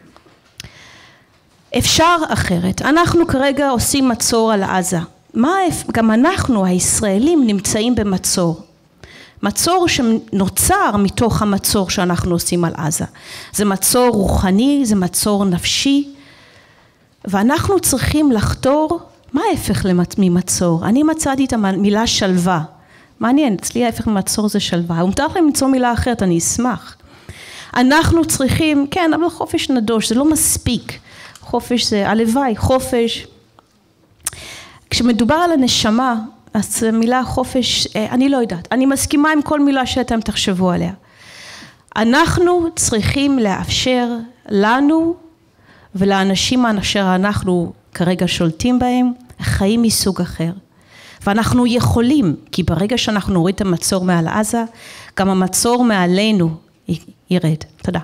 Speaker 4: אפשר אחרת. אנחנו כרגע עושים מצור על עזה. מה, גם אנחנו, הישראלים, נמצאים במצור. מצור שנוצר מתוך המצור שאנחנו עושים על עזה. זה מצור רוחני, זה מצור נפשי, ואנחנו צריכים לחתור, מה ההפך ממצור? אני מצאתי את המילה שלווה. מעניין, אצלי ההפך ממצור זה שלווה. ומותר לכם למצוא מילה אחרת, אני אשמח. אנחנו צריכים, כן, אבל חופש נדוש, זה לא מספיק. חופש זה הלוואי, חופש. כשמדובר על הנשמה, אז מילה חופש, אני לא יודעת. אני מסכימה עם כל מילה שאתם תחשבו עליה. אנחנו צריכים לאפשר לנו ולאנשים אשר אנחנו כרגע שולטים בהם, חיים מסוג אחר. ואנחנו יכולים, כי ברגע שאנחנו נוריד את המצור מעל עזה, גם המצור מעלינו ירד. תודה.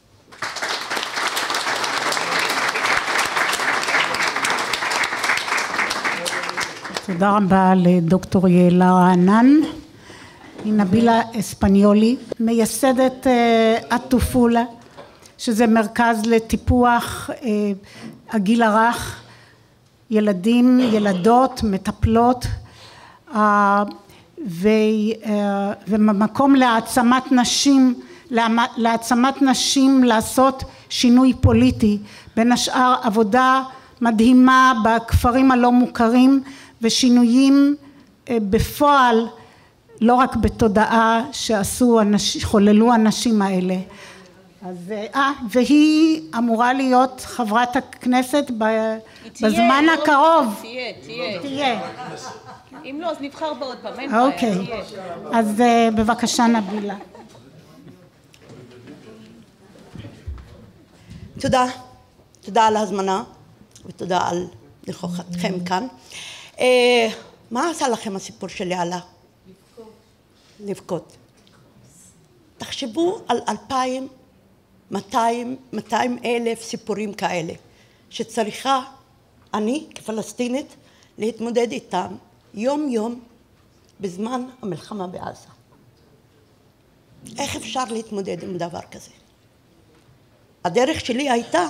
Speaker 1: תודה רבה לדוקטור יעלה רענן. היא נבילה אספניולי, מייסדת אטופולה, שזה מרכז לטיפוח הגיל הרך, ילדים, ילדות, מטפלות, ומקום להעצמת נשים להעצמת נשים לעשות שינוי פוליטי, בין השאר עבודה מדהימה בכפרים הלא מוכרים ושינויים בפועל, לא רק בתודעה שעשו, חוללו הנשים האלה. אז, אה, והיא אמורה להיות חברת הכנסת בזמן הקרוב.
Speaker 4: תהיה, תהיה.
Speaker 1: תהיה.
Speaker 4: אם לא, אז נבחר בעוד פעם, אין בעיה.
Speaker 1: אוקיי, אז בבקשה נבילה.
Speaker 2: תודה, תודה על ההזמנה ותודה על נוכחתכם כאן. מה עשה לכם הסיפור שלי עלה? לבכות. לבכות. תחשבו על אלפיים, מאתיים, מאתיים אלף סיפורים כאלה, שצריכה אני כפלסטינית להתמודד איתם יום יום בזמן המלחמה בעזה. איך אפשר להתמודד עם דבר כזה? הדרך שלי הייתה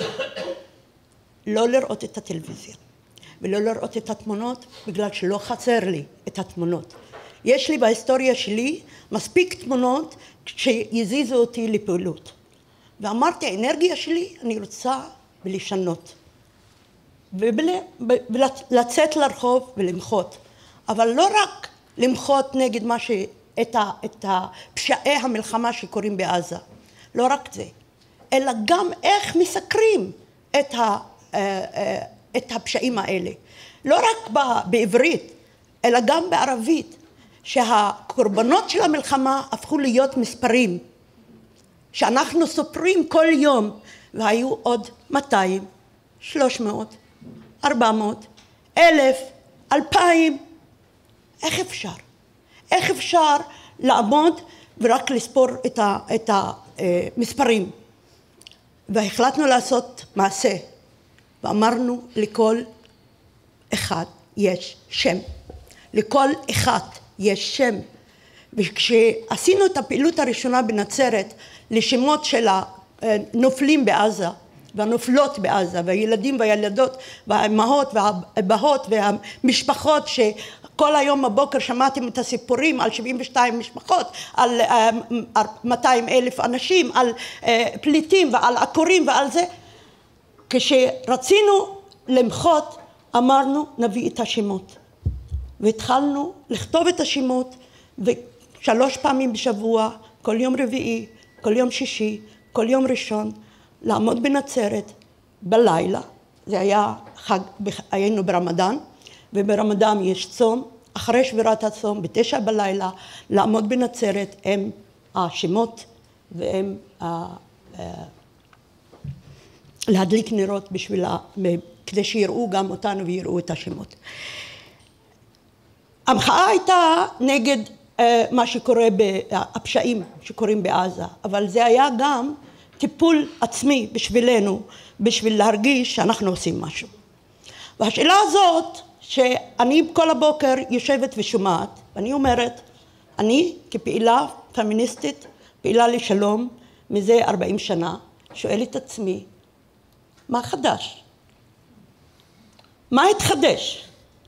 Speaker 2: לא לראות את הטלוויזיה ולא לראות את התמונות, בגלל שלא חסר לי את התמונות. יש לי בהיסטוריה שלי מספיק תמונות שיזיזו אותי לפעילות. ואמרתי, האנרגיה שלי אני רוצה לשנות. ולצאת לרחוב ולמחות. אבל לא רק למחות נגד מה ש... את, ה... את הפשעי המלחמה שקורים בעזה. לא רק זה. אלא גם איך מסקרים את, ה... את הפשעים האלה. לא רק בעברית, אלא גם בערבית. שהקורבנות של המלחמה הפכו להיות מספרים. שאנחנו סופרים כל יום, והיו עוד מאתיים, שלוש מאות, ארבע מאות, אלף, אלפיים. איך אפשר? איך אפשר לעמוד ורק לספור את, ה, את המספרים? והחלטנו לעשות מעשה, ואמרנו לכל אחד יש שם. לכל אחד יש שם. וכשעשינו את הפעילות הראשונה בנצרת לשמות של הנופלים בעזה והנופלות בעזה והילדים והילדות והאימהות והאבות והמשפחות שכל היום בבוקר שמעתם את הסיפורים על שבעים ושתיים משפחות, על מאתיים אלף אנשים, על פליטים ועל עקורים ועל זה, כשרצינו למחות אמרנו נביא את השמות והתחלנו לכתוב את השמות ושלוש פעמים בשבוע, כל יום רביעי, כל יום שישי, כל יום ראשון, לעמוד בנצרת בלילה. זה היה חג, היינו ברמדאן, וברמדאן יש צום, אחרי שבירת הצום, בתשע בלילה, לעמוד בנצרת עם השמות ועם להדליק נרות בשביל, כדי שיראו גם אותנו ויראו את השמות. המחאה הייתה נגד מה שקורה, הפשעים שקורים בעזה, אבל זה היה גם טיפול עצמי בשבילנו, בשביל להרגיש שאנחנו עושים משהו. והשאלה הזאת, שאני כל הבוקר יושבת ושומעת, ואני אומרת, אני כפעילה פמיניסטית, פעילה לשלום, מזה ארבעים שנה, שואלת את עצמי, מה חדש? מה התחדש?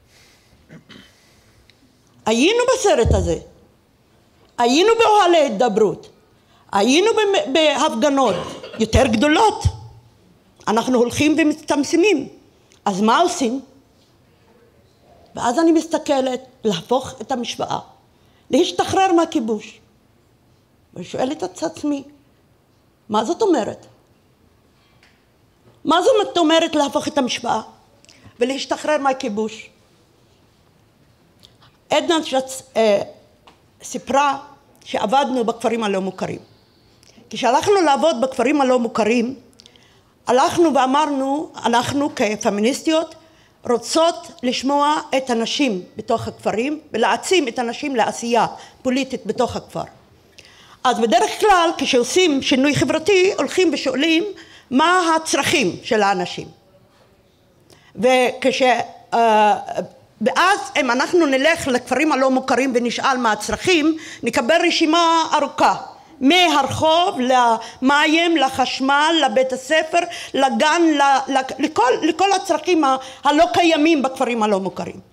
Speaker 2: היינו בסרט הזה, היינו באוהלי התדברות, היינו בהפגנות יותר גדולות, אנחנו הולכים ומצטמצמים, אז מה עושים? ואז אני מסתכלת להפוך את המשוואה, להשתחרר מהכיבוש, ושואלת את עצמי, מה זאת אומרת? מה זאת אומרת להפוך את המשוואה ולהשתחרר מהכיבוש? עדנה אה, סיפרה שעבדנו בכפרים הלא מוכרים. כשהלכנו לעבוד בכפרים הלא מוכרים, הלכנו ואמרנו, אנחנו כפמיניסטיות רוצות לשמוע את הנשים בתוך הכפרים ולהעצים את הנשים לעשייה פוליטית בתוך הכפר. אז בדרך כלל כשעושים שינוי חברתי הולכים ושואלים מה הצרכים של האנשים. וכש... אה, ואז אם אנחנו נלך לכפרים הלא מוכרים ונשאל מה הצרכים, נקבל רשימה ארוכה. מהרחוב, למים, לחשמל, לבית הספר, לגן, לכל, לכל הצרכים הלא קיימים בכפרים הלא מוכרים.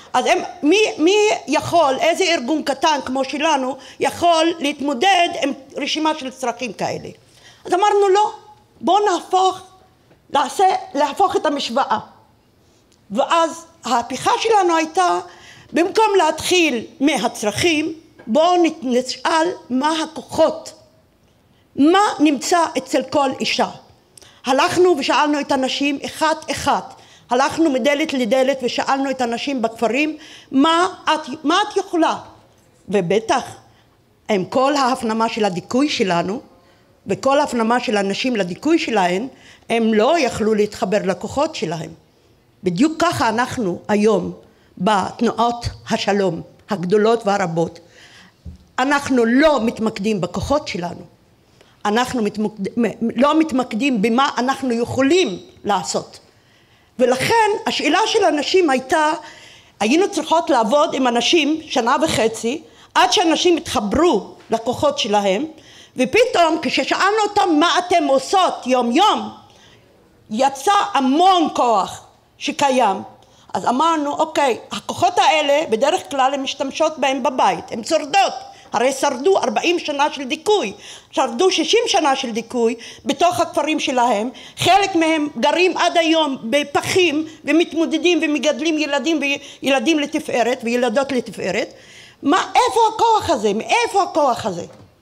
Speaker 2: אז הם, מי, מי יכול, איזה ארגון קטן כמו שלנו, יכול להתמודד עם רשימה של צרכים כאלה? אז אמרנו לא, בואו נהפוך, נעשה, להפוך את המשוואה. ואז ההפיכה שלנו הייתה, במקום להתחיל מהצרכים, בואו נשאל מה הכוחות, מה נמצא אצל כל אישה. הלכנו ושאלנו את הנשים אחת אחת, הלכנו מדלת לדלת ושאלנו את הנשים בכפרים, מה את, מה את יכולה? ובטח, עם כל ההפנמה של הדיכוי שלנו, וכל ההפנמה של הנשים לדיכוי שלהן, הם לא יכלו להתחבר לכוחות שלהם. בדיוק ככה אנחנו היום, בתנועות השלום הגדולות והרבות, אנחנו לא מתמקדים בכוחות שלנו, אנחנו מתמקד... לא מתמקדים במה אנחנו יכולים לעשות. ולכן השאלה של הנשים הייתה, היינו צריכות לעבוד עם אנשים שנה וחצי, עד שאנשים התחברו לכוחות שלהם, ופתאום כששאלנו אותם מה אתם עושות יום יום, יצא המון כוח שקיים. אז אמרנו, אוקיי, הכוחות האלה בדרך כלל הן משתמשות בהם בבית, הן שורדות. הרי שרדו ארבעים שנה של דיכוי, שרדו שישים שנה של דיכוי בתוך הכפרים שלהם, חלק מהם גרים עד היום בפחים ומתמודדים ומגדלים ילדים וילדים לתפארת וילדות לתפארת. מה, איפה הכוח הזה? מאיפה הכוח הזה?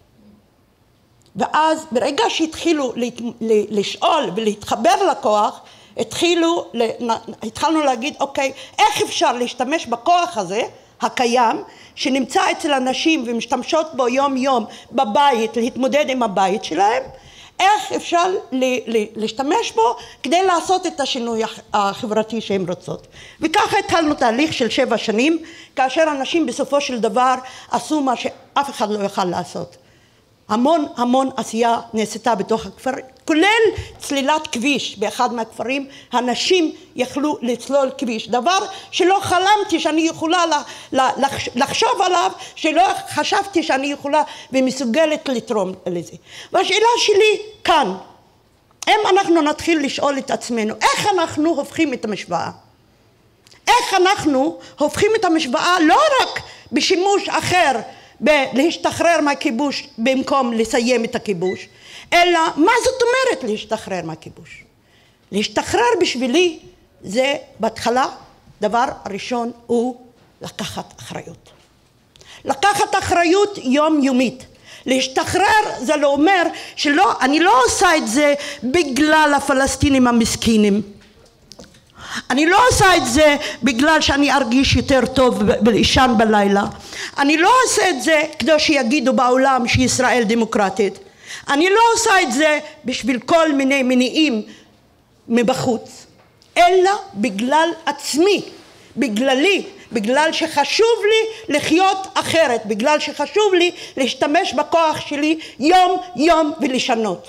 Speaker 2: ואז ברגע שהתחילו לשאול ולהתחבר לכוח, התחילו, התחלנו להגיד, אוקיי, איך אפשר להשתמש בכוח הזה הקיים, שנמצא אצל אנשים ומשתמשות בו יום יום בבית, להתמודד עם הבית שלהם, איך אפשר להשתמש בו כדי לעשות את השינוי החברתי שהן רוצות. וככה התחלנו תהליך של שבע שנים, כאשר אנשים בסופו של דבר עשו מה שאף אחד לא יוכל לעשות. המון המון עשייה נעשתה בתוך הכפר, כולל צלילת כביש באחד מהכפרים, הנשים יכלו לצלול כביש, דבר שלא חלמתי שאני יכולה לחשוב עליו, שלא חשבתי שאני יכולה ומסוגלת לתרום לזה. והשאלה שלי כאן, אם אנחנו נתחיל לשאול את עצמנו, איך אנחנו הופכים את המשוואה? איך אנחנו הופכים את המשוואה לא רק בשימוש אחר, בלהשתחרר מהכיבוש במקום לסיים את הכיבוש, אלא מה זאת אומרת להשתחרר מהכיבוש? להשתחרר בשבילי זה בהתחלה, דבר הראשון הוא לקחת אחריות. לקחת אחריות יומיומית. להשתחרר זה לא אומר שלא, אני לא עושה את זה בגלל הפלסטינים המסכינים. אני לא עושה את זה בגלל שאני ארגיש יותר טוב בלישן בלילה. אני לא עושה את זה כדי שיגידו בעולם שישראל דמוקרטית. אני לא עושה את זה בשביל כל מיני מניעים מבחוץ, אלא בגלל עצמי, בגללי, בגלל שחשוב לי לחיות אחרת, בגלל שחשוב לי להשתמש בכוח שלי יום יום ולשנות.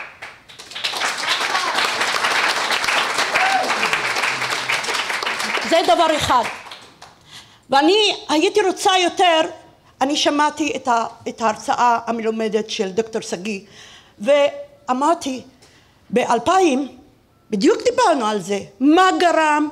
Speaker 2: זה דבר אחד. ואני הייתי רוצה יותר, אני שמעתי את, ה, את ההרצאה המלומדת של דוקטור סגי, ואמרתי, באלפיים, בדיוק דיברנו על זה, מה גרם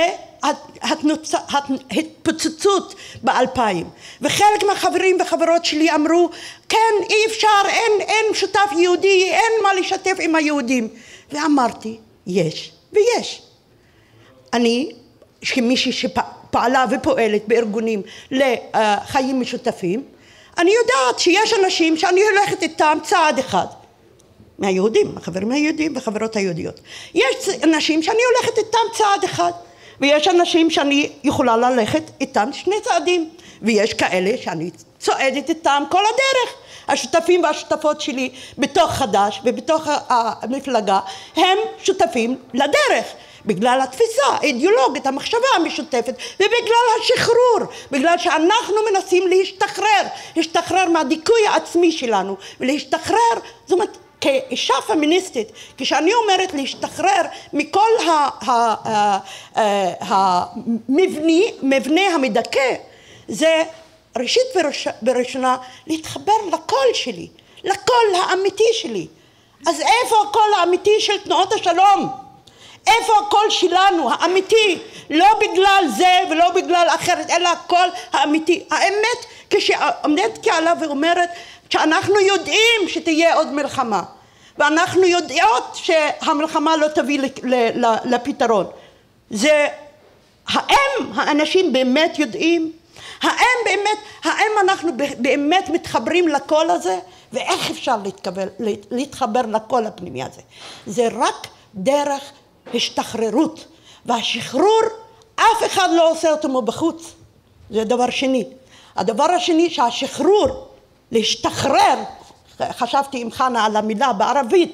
Speaker 2: להתפוצצות באלפיים. וחלק מהחברים וחברות שלי אמרו, כן, אי אפשר, אין, אין שותף יהודי, אין מה לשתף עם היהודים. ואמרתי, יש ויש. אני, כמישהי שפעלה ופועלת בארגונים לחיים משותפים, אני יודעת שיש אנשים שאני הולכת איתם צעד אחד. מהיהודים, החברים היהודים וחברות היהודיות. יש אנשים שאני הולכת איתם צעד אחד, ויש אנשים שאני יכולה ללכת איתם שני צעדים, ויש כאלה שאני צועדת איתם כל הדרך. השותפים והשותפות שלי בתוך חד"ש ובתוך המפלגה הם שותפים לדרך, בגלל התפיסה, האידיאולוגית, המחשבה המשותפת, ובגלל השחרור, בגלל שאנחנו מנסים להשתחרר, להשתחרר מהדיכוי העצמי שלנו, ולהשתחרר, זאת אומרת, כאישה פמיניסטית, כשאני אומרת להשתחרר מכל המבנה המדכא, זה ראשית וראשונה להתחבר לקול שלי, לקול האמיתי שלי. אז איפה הקול האמיתי של תנועות השלום? איפה הקול שלנו האמיתי? לא בגלל זה ולא בגלל אחרת, אלא הכל האמיתי. האמת כשעומדת כעלה ואומרת שאנחנו יודעים שתהיה עוד מלחמה, ואנחנו יודעות שהמלחמה לא תביא לפתרון. זה, האם האנשים באמת יודעים? האם באמת, האם אנחנו באמת מתחברים לקול הזה? ואיך אפשר להתקבל, להתחבר לקול הפנימי הזה? זה רק דרך השתחררות, והשחרור אף אחד לא עושה אותו מבחוץ. זה דבר שני. הדבר השני שהשחרור, להשתחרר, חשבתי עם חנה על המילה בערבית,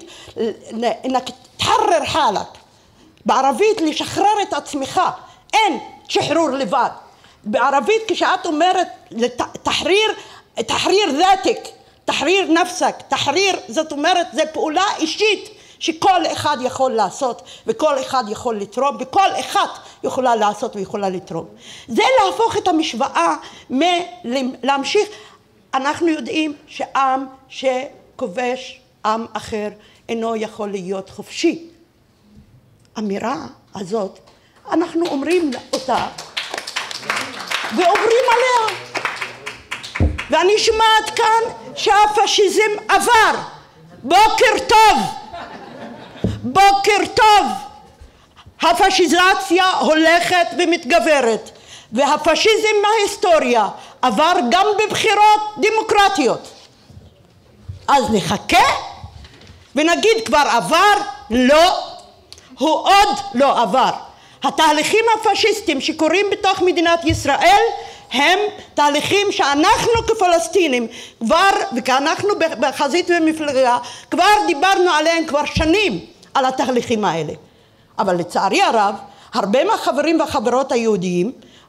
Speaker 2: תחרר חלק. בערבית לשחרר את עצמך, אין שחרור לבד. בערבית כשאת אומרת תחריר, תחריר זאתק, תחריר נפסק, תחריר, זאת אומרת זה פעולה אישית שכל אחד יכול לעשות וכל אחד יכול לתרום וכל אחד יכולה לעשות ויכולה לתרום. זה להפוך את המשוואה מלהמשיך. אנחנו יודעים שעם שכובש עם אחר אינו יכול להיות חופשי. אמירה הזאת אנחנו אומרים אותה ועוברים עליה, ואני שומעת כאן שהפשיזם עבר. בוקר טוב, בוקר טוב. הפשיזציה הולכת ומתגברת, והפשיזם מההיסטוריה עבר גם בבחירות דמוקרטיות. אז נחכה ונגיד כבר עבר? לא, הוא עוד לא עבר. התהליכים הפשיסטיים שקורים בתוך מדינת ישראל הם תהליכים שאנחנו כפלסטינים כבר, וכאנחנו בחזית ומפלגה, כבר דיברנו עליהם כבר שנים על התהליכים האלה. אבל לצערי הרב, הרבה מהחברים והחברות היהודיים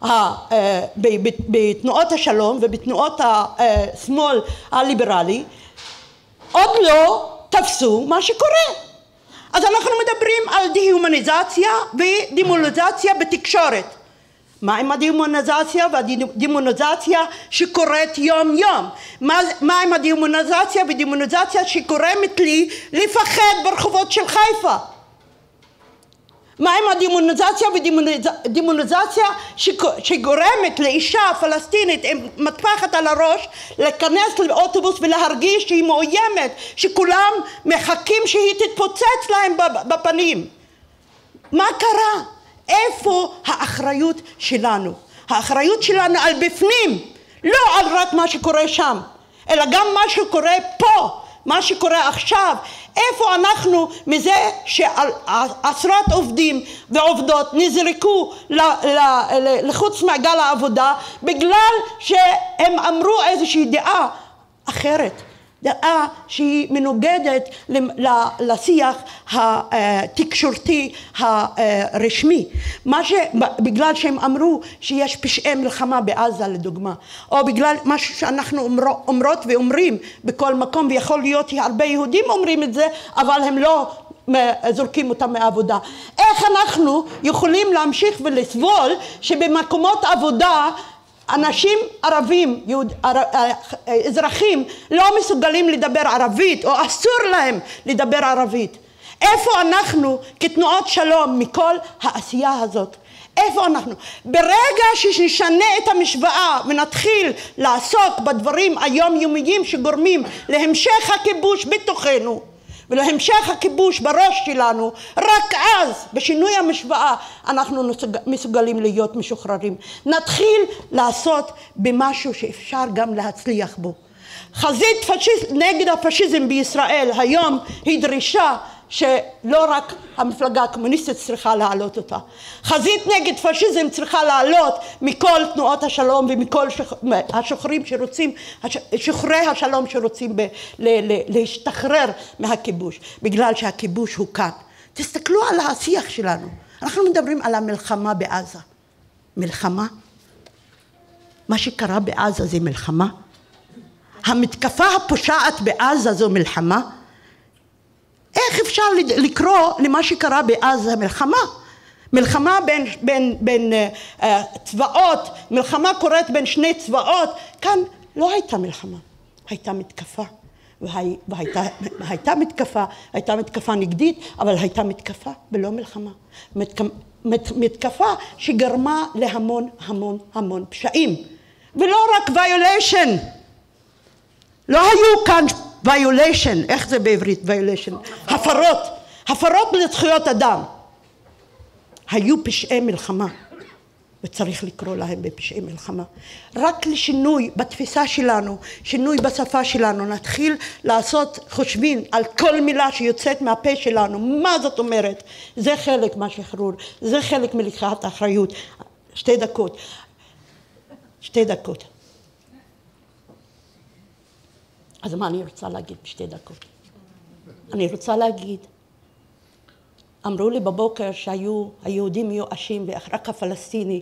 Speaker 2: בתנועות השלום ובתנועות השמאל הליברלי עוד לא תפסו מה שקורה. אז אנחנו מדברים על דה-הומניזציה ודמוניזציה בתקשורת. מה עם הדמוניזציה והדמוניזציה שקורית יום יום? מה, מה עם הדמוניזציה ודמוניזציה שקורמת לי לפחד ברחובות של חיפה? מה עם הדמוניזציה ודמוניזציה שגורמת לאישה פלסטינית עם מטפחת על הראש להיכנס לאוטובוס ולהרגיש שהיא מאוימת, שכולם מחכים שהיא תתפוצץ להם בפנים? מה קרה? איפה האחריות שלנו? האחריות שלנו על בפנים, לא על רק מה שקורה שם, אלא גם מה שקורה פה, מה שקורה עכשיו. איפה אנחנו מזה שעשרות עובדים ועובדות נזרקו לחוץ מעגל העבודה בגלל שהם אמרו איזושהי דעה אחרת, דעה שהיא מנוגדת לשיח התקשורתי הרשמי, מה שבגלל שהם אמרו שיש פשעי מלחמה בעזה לדוגמה, או בגלל משהו שאנחנו אומרות ואומרים בכל מקום, ויכול להיות שהרבה יהודים אומרים את זה אבל הם לא זורקים אותם מהעבודה. איך אנחנו יכולים להמשיך ולסבול שבמקומות עבודה אנשים ערבים, יהוד, אזרחים לא מסוגלים לדבר ערבית או אסור להם לדבר ערבית? איפה אנחנו כתנועות שלום מכל העשייה הזאת? איפה אנחנו? ברגע שנשנה את המשוואה ונתחיל לעסוק בדברים היומיומיים שגורמים להמשך הכיבוש בתוכנו ולהמשך הכיבוש בראש שלנו, רק אז בשינוי המשוואה אנחנו מסוגלים להיות משוחררים. נתחיל לעשות במשהו שאפשר גם להצליח בו. חזית פשיז... נגד הפשיזם בישראל היום היא דרישה שלא רק המפלגה הקומוניסטית צריכה להעלות אותה. חזית נגד פשיזם צריכה לעלות מכל תנועות השלום ומכל שוח... השוחרים שרוצים, שוחרי השלום שרוצים ב... ל... ל... להשתחרר מהכיבוש, בגלל שהכיבוש הוא כאן. תסתכלו על השיח שלנו. אנחנו מדברים על המלחמה בעזה. מלחמה? מה שקרה בעזה זה מלחמה? המתקפה הפושעת בעזה זו מלחמה? איך אפשר לקרוא למה שקרה בעזה מלחמה? מלחמה בין, בין, בין uh, צבאות, מלחמה קורית בין שני צבאות. כאן לא הייתה מלחמה, הייתה מתקפה. והייתה, והייתה מתקפה, הייתה מתקפה נגדית, אבל הייתה מתקפה ולא מלחמה. מתקפה שגרמה להמון המון המון פשעים. ולא רק violation. לא היו כאן violation, איך זה בעברית violation? הפרות, הפרות לזכויות אדם. היו פשעי מלחמה. וצריך לקרוא להם בפשעי מלחמה. רק לשינוי בתפיסה שלנו, שינוי בשפה שלנו, נתחיל לעשות חושבים על כל מילה שיוצאת מהפה שלנו, מה זאת אומרת? זה חלק מהשחרור, זה חלק מלקיחת האחריות. שתי דקות. שתי דקות. אז מה אני רוצה להגיד בשתי דקות? אני רוצה להגיד, אמרו לי בבוקר שהיו היהודים מיואשים ורק הפלסטיני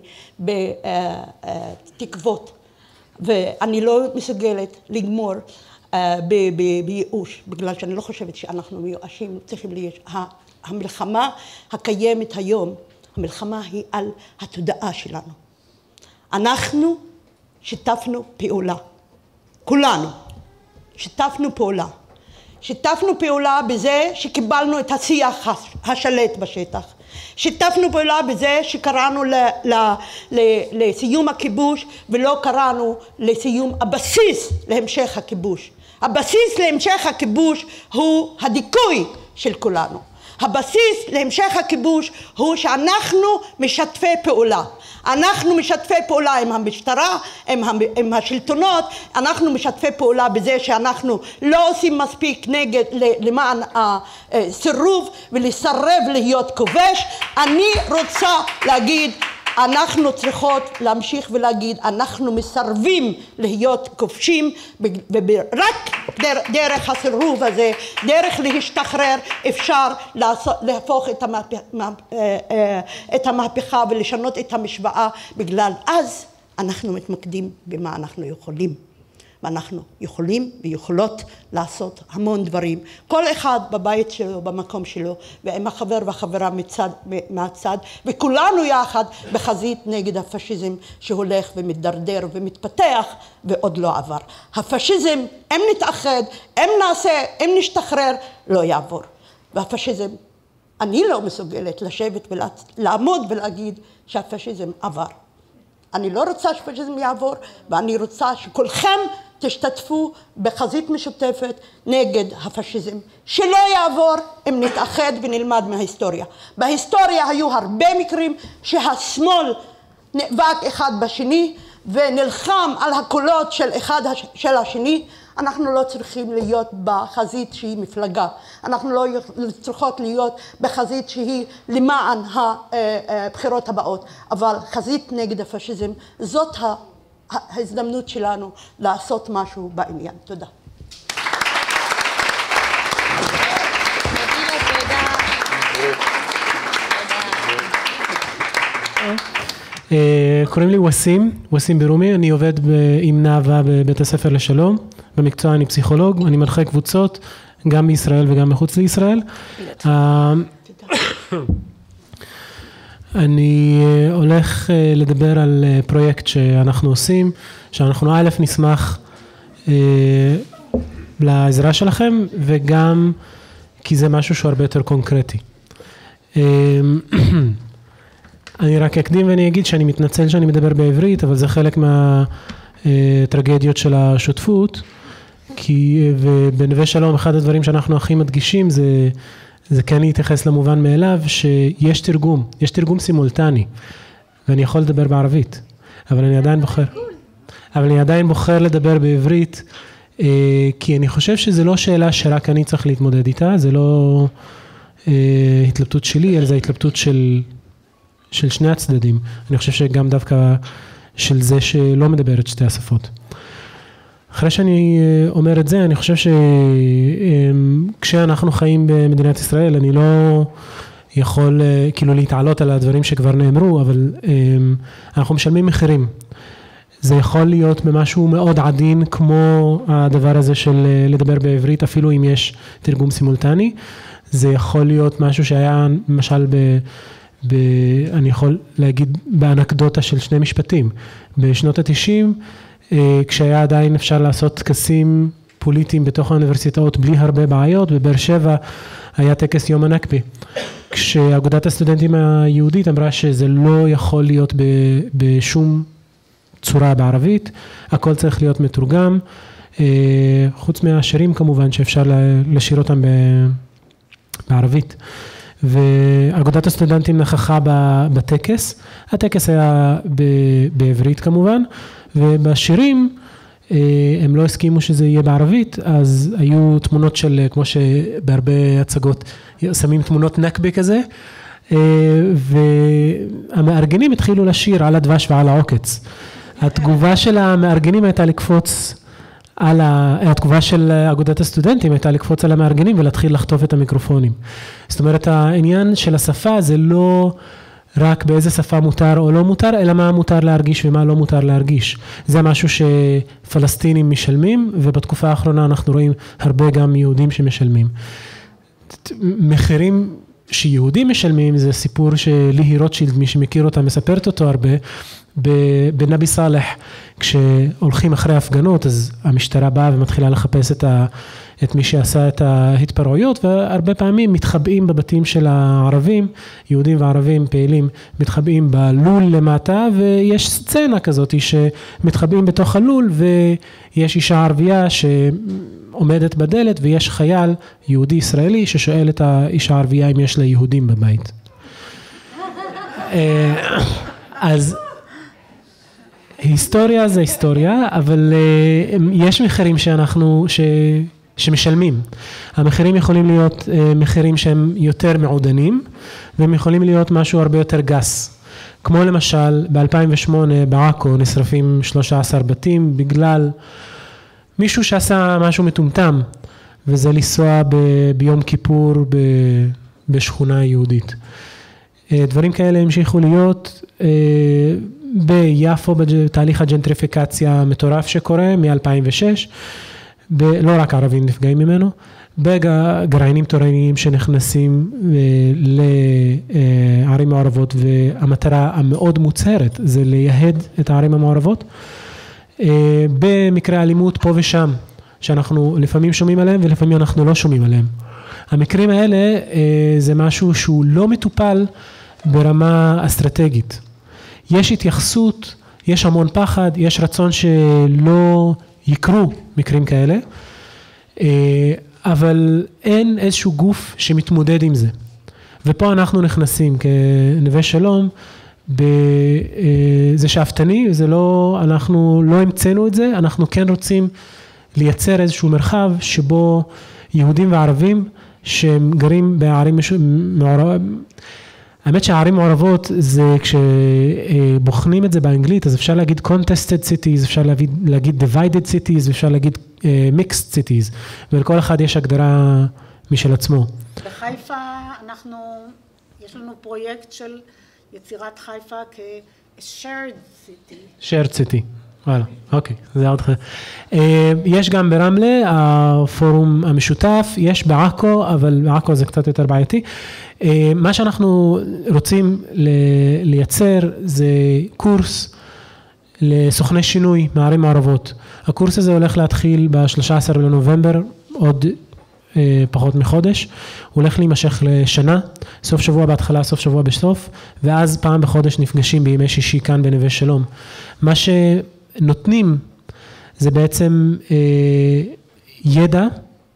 Speaker 2: בתקוות, ואני לא מסוגלת לגמור בייאוש, בגלל שאני לא חושבת שאנחנו מיואשים, צריכים להיות. המלחמה הקיימת היום, המלחמה היא על התודעה שלנו. אנחנו שיתפנו פעולה, כולנו שיתפנו פעולה. שיתפנו פעולה בזה שקיבלנו את השיח השלט בשטח. שיתפנו פעולה בזה שקראנו ל, ל, ל, לסיום הכיבוש ולא קראנו לסיום הבסיס להמשך הכיבוש. הבסיס להמשך הכיבוש הוא הדיכוי של כולנו. הבסיס להמשך הכיבוש הוא שאנחנו משתפי פעולה. אנחנו משתפי פעולה עם המשטרה, עם, עם השלטונות, אנחנו משתפי פעולה בזה שאנחנו לא עושים מספיק נגד למען הסירוב ולסרב להיות כובש. אני רוצה להגיד, אנחנו צריכות להמשיך ולהגיד, אנחנו מסרבים להיות כובשים, ורק דרך הסירוב הזה, דרך להשתחרר, אפשר להפוך את המהפכה ולשנות את המשוואה, בגלל אז אנחנו מתמקדים במה אנחנו יכולים. ואנחנו יכולים ויכולות לעשות המון דברים. כל אחד בבית שלו, במקום שלו, ועם החבר והחברה מצד, מהצד, וכולנו יחד בחזית נגד הפשיזם שהולך ומתדרדר ומתפתח ועוד לא עבר. הפשיזם, אם נתאחד, אם נעשה, אם נשתחרר, לא יעבור. והפשיזם, אני לא מסוגלת לשבת ולעמוד ולהגיד שהפשיזם עבר. אני לא רוצה שפשיזם יעבור, ואני רוצה שכולכם תשתתפו בחזית משותפת נגד הפשיזם, שלא יעבור אם נתאחד ונלמד מההיסטוריה. בהיסטוריה היו הרבה מקרים שהשמאל נאבק אחד בשני ונלחם על הקולות של אחד של השני. אנחנו לא צריכים להיות בחזית שהיא מפלגה, אנחנו לא צריכות להיות בחזית שהיא למען הבחירות הבאות, אבל חזית נגד הפשיזם, זאת ההזדמנות שלנו לעשות משהו בעניין. תודה.
Speaker 5: קוראים לי וסים, וסים ברומי, אני עובד עם נאווה בבית הספר לשלום, במקצוע אני פסיכולוג, אני מנחה קבוצות גם בישראל וגם מחוץ לישראל. אני הולך לדבר על פרויקט שאנחנו עושים, שאנחנו א' נשמח לעזרה שלכם, וגם כי זה משהו שהוא הרבה יותר קונקרטי. אני רק אקדים ואני אגיד שאני מתנצל שאני מדבר בעברית, אבל זה חלק מהטרגדיות של השותפות, כי בנווה שלום אחד הדברים שאנחנו הכי מדגישים זה, זה כן להתייחס למובן מאליו שיש תרגום, יש תרגום סימולטני, ואני יכול לדבר בערבית, אבל אני עדיין בוחר, אבל אני עדיין בוחר לדבר בעברית, כי אני חושב שזה לא שאלה שרק אני צריך להתמודד איתה, זה לא התלבטות שלי, אלא זה התלבטות של של שני הצדדים. אני חושב שגם דווקא של זה שלא מדבר את שתי השפות. אחרי שאני אומר את זה, אני חושב שכשאנחנו חיים במדינת ישראל, אני לא יכול כאילו להתעלות על הדברים שכבר נאמרו, אבל אנחנו משלמים מחירים. זה יכול להיות במשהו מאוד עדין, כמו הדבר הזה של לדבר בעברית, אפילו אם יש תרגום סימולטני. זה יכול להיות משהו שהיה, למשל, ב... ב... אני יכול להגיד באנקדוטה של שני משפטים. בשנות ה-תשעים, כשהיה עדיין אפשר לעשות טקסים פוליטיים בתוך האוניברסיטאות בלי הרבה בעיות. בבאר שבע היה טקס יום הנכבה, כשאגודת הסטודנטים היהודית אמרה שזה לא יכול להיות בשום צורה בערבית, הכל צריך להיות מתורגם, חוץ מהשירים כמובן שאפשר לשיר אותם בערבית. ואגודת הסטודנטים נכחה בטקס, הטקס היה בעברית כמובן, ובשירים הם לא הסכימו שזה יהיה בערבית, אז היו תמונות של, כמו שבהרבה הצגות, שמים תמונות נכבה כזה, והמארגנים התחילו לשיר על הדבש ועל העוקץ. התגובה של המארגנים הייתה לקפוץ, על התגובה של אגודת הסטודנטים הייתה לקפוץ על המארגנים ולהתחיל לחטוף את המיקרופונים. זאת אומרת, העניין של השפה זה לא רק באיזה שפה מותר או לא מותר, אלא מה מותר להרגיש ומה לא מותר להרגיש. זה משהו שפלסטינים משלמים, ובתקופה האחרונה אנחנו רואים הרבה גם יהודים שמשלמים. מחירים שיהודים משלמים, זה סיפור שליהי רוטשילד, מי שמכיר אותה, מספרת אותו הרבה, בנבי סלח, כשהולכים אחרי הפגנות, אז המשטרה באה ומתחילה לחפש את, ה, את מי שעשה את ההתפרעויות, והרבה פעמים מתחבאים בבתים של הערבים, יהודים וערבים פעילים, מתחבאים בלול למטה, ויש סצנה כזאת שמתחבאים בתוך הלול, ויש אישה ערבייה שעומדת בדלת, ויש חייל יהודי ישראלי ששואל את האישה הערבייה אם יש לה יהודים בבית. אז היסטוריה זה היסטוריה, אבל uh, יש מחירים שאנחנו, ש, שמשלמים. המחירים יכולים להיות uh, מחירים שהם יותר מעודנים, והם יכולים להיות משהו הרבה יותר גס. כמו למשל, ב-אלפיים ושמונה בעכו נשרפים שלושה עשר בתים, בגלל מישהו שעשה משהו מטומטם, וזה לנסוע ב- ביום כיפור ב- בשכונה יהודית. Uh, דברים כאלה המשיכו להיות Uh, ביפו, בתהליך הג'נטריפיקציה המטורף שקורה מ-אלפיים ושש, לא רק ערבים נפגעים ממנו, בגרעינים תורניים שנכנסים לערים מעורבות, והמטרה המאוד מוצהרת זה לייהד את הערים המעורבות, במקרה אלימות פה ושם, שאנחנו לפעמים שומעים עליהם ולפעמים אנחנו לא שומעים עליהם. המקרים האלה זה משהו שהוא לא מטופל ברמה אסטרטגית. יש התייחסות, יש המון פחד, יש רצון שלא יקרו מקרים כאלה, אבל אין איזשהו גוף שמתמודד עם זה. ופה אנחנו נכנסים כנווה שלום, זה שאפתני, זה לא, אנחנו לא המצאנו את זה, אנחנו כן רוצים לייצר איזשהו מרחב שבו יהודים וערבים שהם גרים בערים מעורבות, האמת שהערים מעורבות זה כשבוחנים את זה באנגלית, אז אפשר להגיד contested cities, אפשר להגיד, להגיד divided cities, אפשר להגיד uh, mixed cities, ולכל אחד יש הגדרה משל עצמו.
Speaker 1: בחיפה אנחנו, יש לנו פרויקט של יצירת חיפה כ-shared city.
Speaker 5: shared city, וואלה, אוקיי, זה עוד אחר. Uh, יש גם ברמלה, הפורום המשותף, יש בעכו, אבל בעכו זה קצת יותר בעייתי. מה שאנחנו רוצים לייצר זה קורס לסוכני שינוי מערים מעורבות. הקורס הזה הולך להתחיל ב-שלושה עשר לנובמבר, עוד פחות מחודש. הוא הולך להימשך לשנה, סוף שבוע בהתחלה, סוף שבוע בסוף, ואז פעם בחודש נפגשים בימי שישי כאן בנווה שלום. מה שנותנים זה בעצם ידע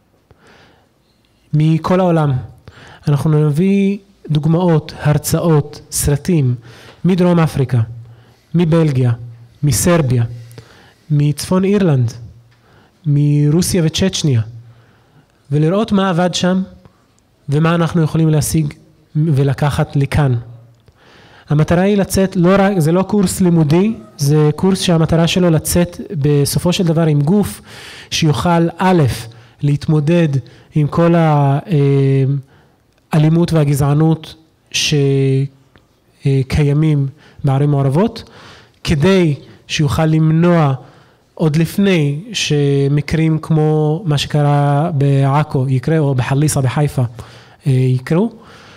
Speaker 5: מכל העולם. אנחנו נביא דוגמאות, הרצאות, סרטים, מדרום אפריקה, מבלגיה, מסרביה, מצפון אירלנד, מרוסיה וצ'צ'ניה, ולראות מה עבד שם, ומה אנחנו יכולים להשיג ולקחת לכאן. המטרה היא לצאת, לא רק, זה לא קורס לימודי, זה קורס שהמטרה שלו לצאת בסופו של דבר עם גוף, שיוכל א', להתמודד עם כל ה... אלימות והגזענות שקיימים בערים מעורבות, כדי שיוכל למנוע עוד לפני שמקרים כמו מה שקרה בעכו יקרה, או בחליסה בחיפה יקרו,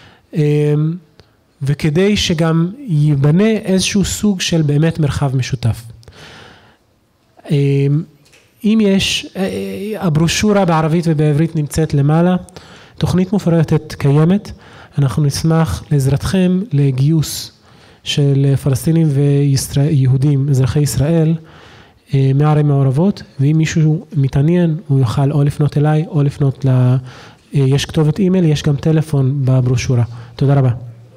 Speaker 5: וכדי שגם ייבנה איזשהו סוג של באמת מרחב משותף. אם יש, הברושורה בערבית ובעברית נמצאת למעלה, תוכנית מפורטת קיימת, אנחנו נשמח לעזרתכם לגיוס של פלסטינים ויהודים, אזרחי ישראל, מערים מעורבות, ואם מישהו מתעניין, הוא יוכל או לפנות אליי, או לפנות ל... יש כתובת אימייל, יש גם טלפון בברושורה. תודה רבה.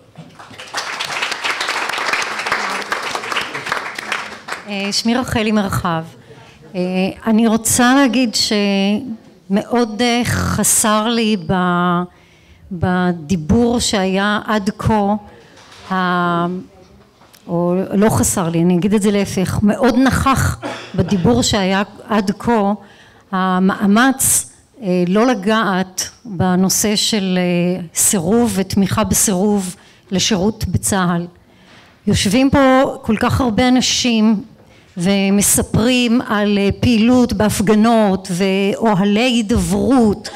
Speaker 6: שמי רחלי מרחב. אני רוצה להגיד שמאוד חסר לי בדיבור שהיה עד כה, או לא חסר לי, אני אגיד את זה להפך, מאוד נכח בדיבור שהיה עד כה, המאמץ לא לגעת בנושא של סירוב ותמיכה בסירוב לשירות בצה"ל. יושבים פה כל כך הרבה אנשים ומספרים על פעילות בהפגנות ואוהלי הידברות,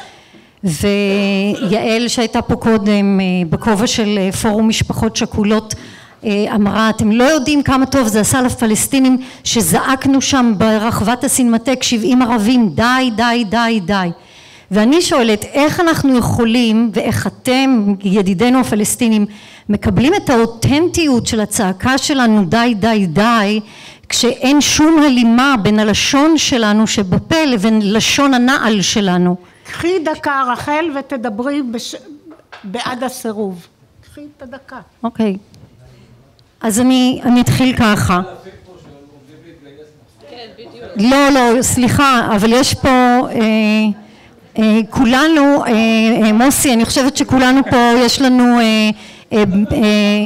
Speaker 6: ויעל שהייתה פה קודם בכובע של פורום משפחות שכולות אמרה, אתם לא יודעים כמה טוב זה עשה לפלסטינים שזעקנו שם ברחבת הסינמטק שבעים ערבים, די די די די. ואני שואלת איך אנחנו יכולים ואיך אתם ידידינו הפלסטינים מקבלים את האותנטיות של הצעקה שלנו די די די, כשאין שום הלימה בין הלשון שלנו שבפה לבין לשון הנעל שלנו.
Speaker 1: קחי דקה רחל ותדברי בש... בעד הסירוב. קחי את הדקה.
Speaker 6: אוקיי. אז אני, אני אתחיל ככה. לא, לא, סליחה, אבל יש פה, אה, אה, כולנו, אה, אה, מוסי, אני חושבת שכולנו פה, יש לנו, אה, אה, אה,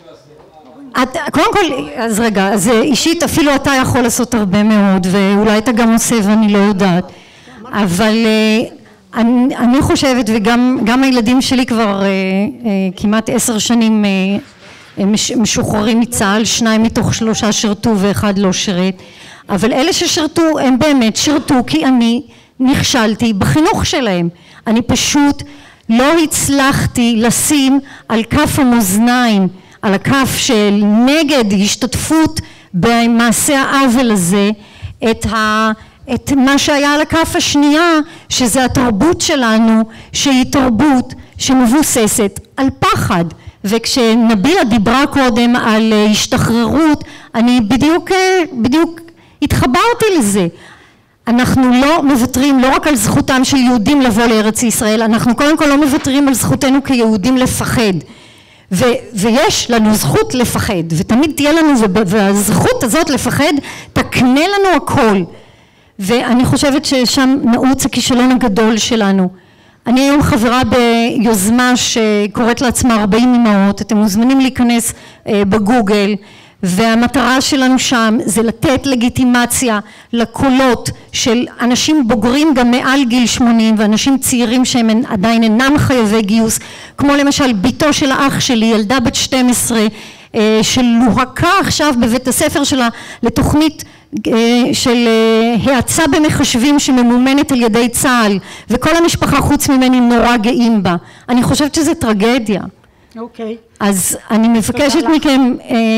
Speaker 6: את, קודם כל, אז רגע, אז אישית אפילו אתה יכול לעשות הרבה מאוד, ואולי אתה גם עושה ואני לא יודעת, אבל אני, אני חושבת, וגם גם הילדים שלי כבר כמעט עשר שנים משוחררים מצה"ל, שניים מתוך שלושה שרתו ואחד לא שרת, אבל אלה ששרתו הם באמת שרתו כי אני נכשלתי בחינוך שלהם, אני פשוט לא הצלחתי לשים על כף המאזניים, על הכף של נגד השתתפות במעשה העוול הזה, את, ה, את מה שהיה על הכף השנייה, שזה התרבות שלנו, שהיא תרבות שמבוססת על פחד. וכשנבילה דיברה קודם על השתחררות, אני בדיוק, בדיוק התחברתי לזה. אנחנו לא מוותרים לא רק על זכותם של יהודים לבוא לארץ ישראל, אנחנו קודם כל לא מוותרים על זכותנו כיהודים לפחד. ו, ויש לנו זכות לפחד, ותמיד תהיה לנו, והזכות הזאת לפחד תקנה לנו הכל. ואני חושבת ששם נעוץ הכישלון הגדול שלנו. אני היום חברה ביוזמה שקוראת לעצמה ארבעים אמהות, אתם מוזמנים להיכנס בגוגל, והמטרה שלנו שם זה לתת לגיטימציה לקולות של אנשים בוגרים גם מעל גיל שמונים ואנשים צעירים שהם עדיין אינם חייבי גיוס, כמו למשל ביתו של האח שלי, ילדה בת שתים עשרה שלוהקה עכשיו בבית הספר שלה לתוכנית של האצה במחשבים שממומנת על ידי צה"ל, וכל המשפחה חוץ ממני נורא גאים בה. אני חושבת שזה טרגדיה.
Speaker 1: אוקיי.
Speaker 6: אז אני מבקשת מכם,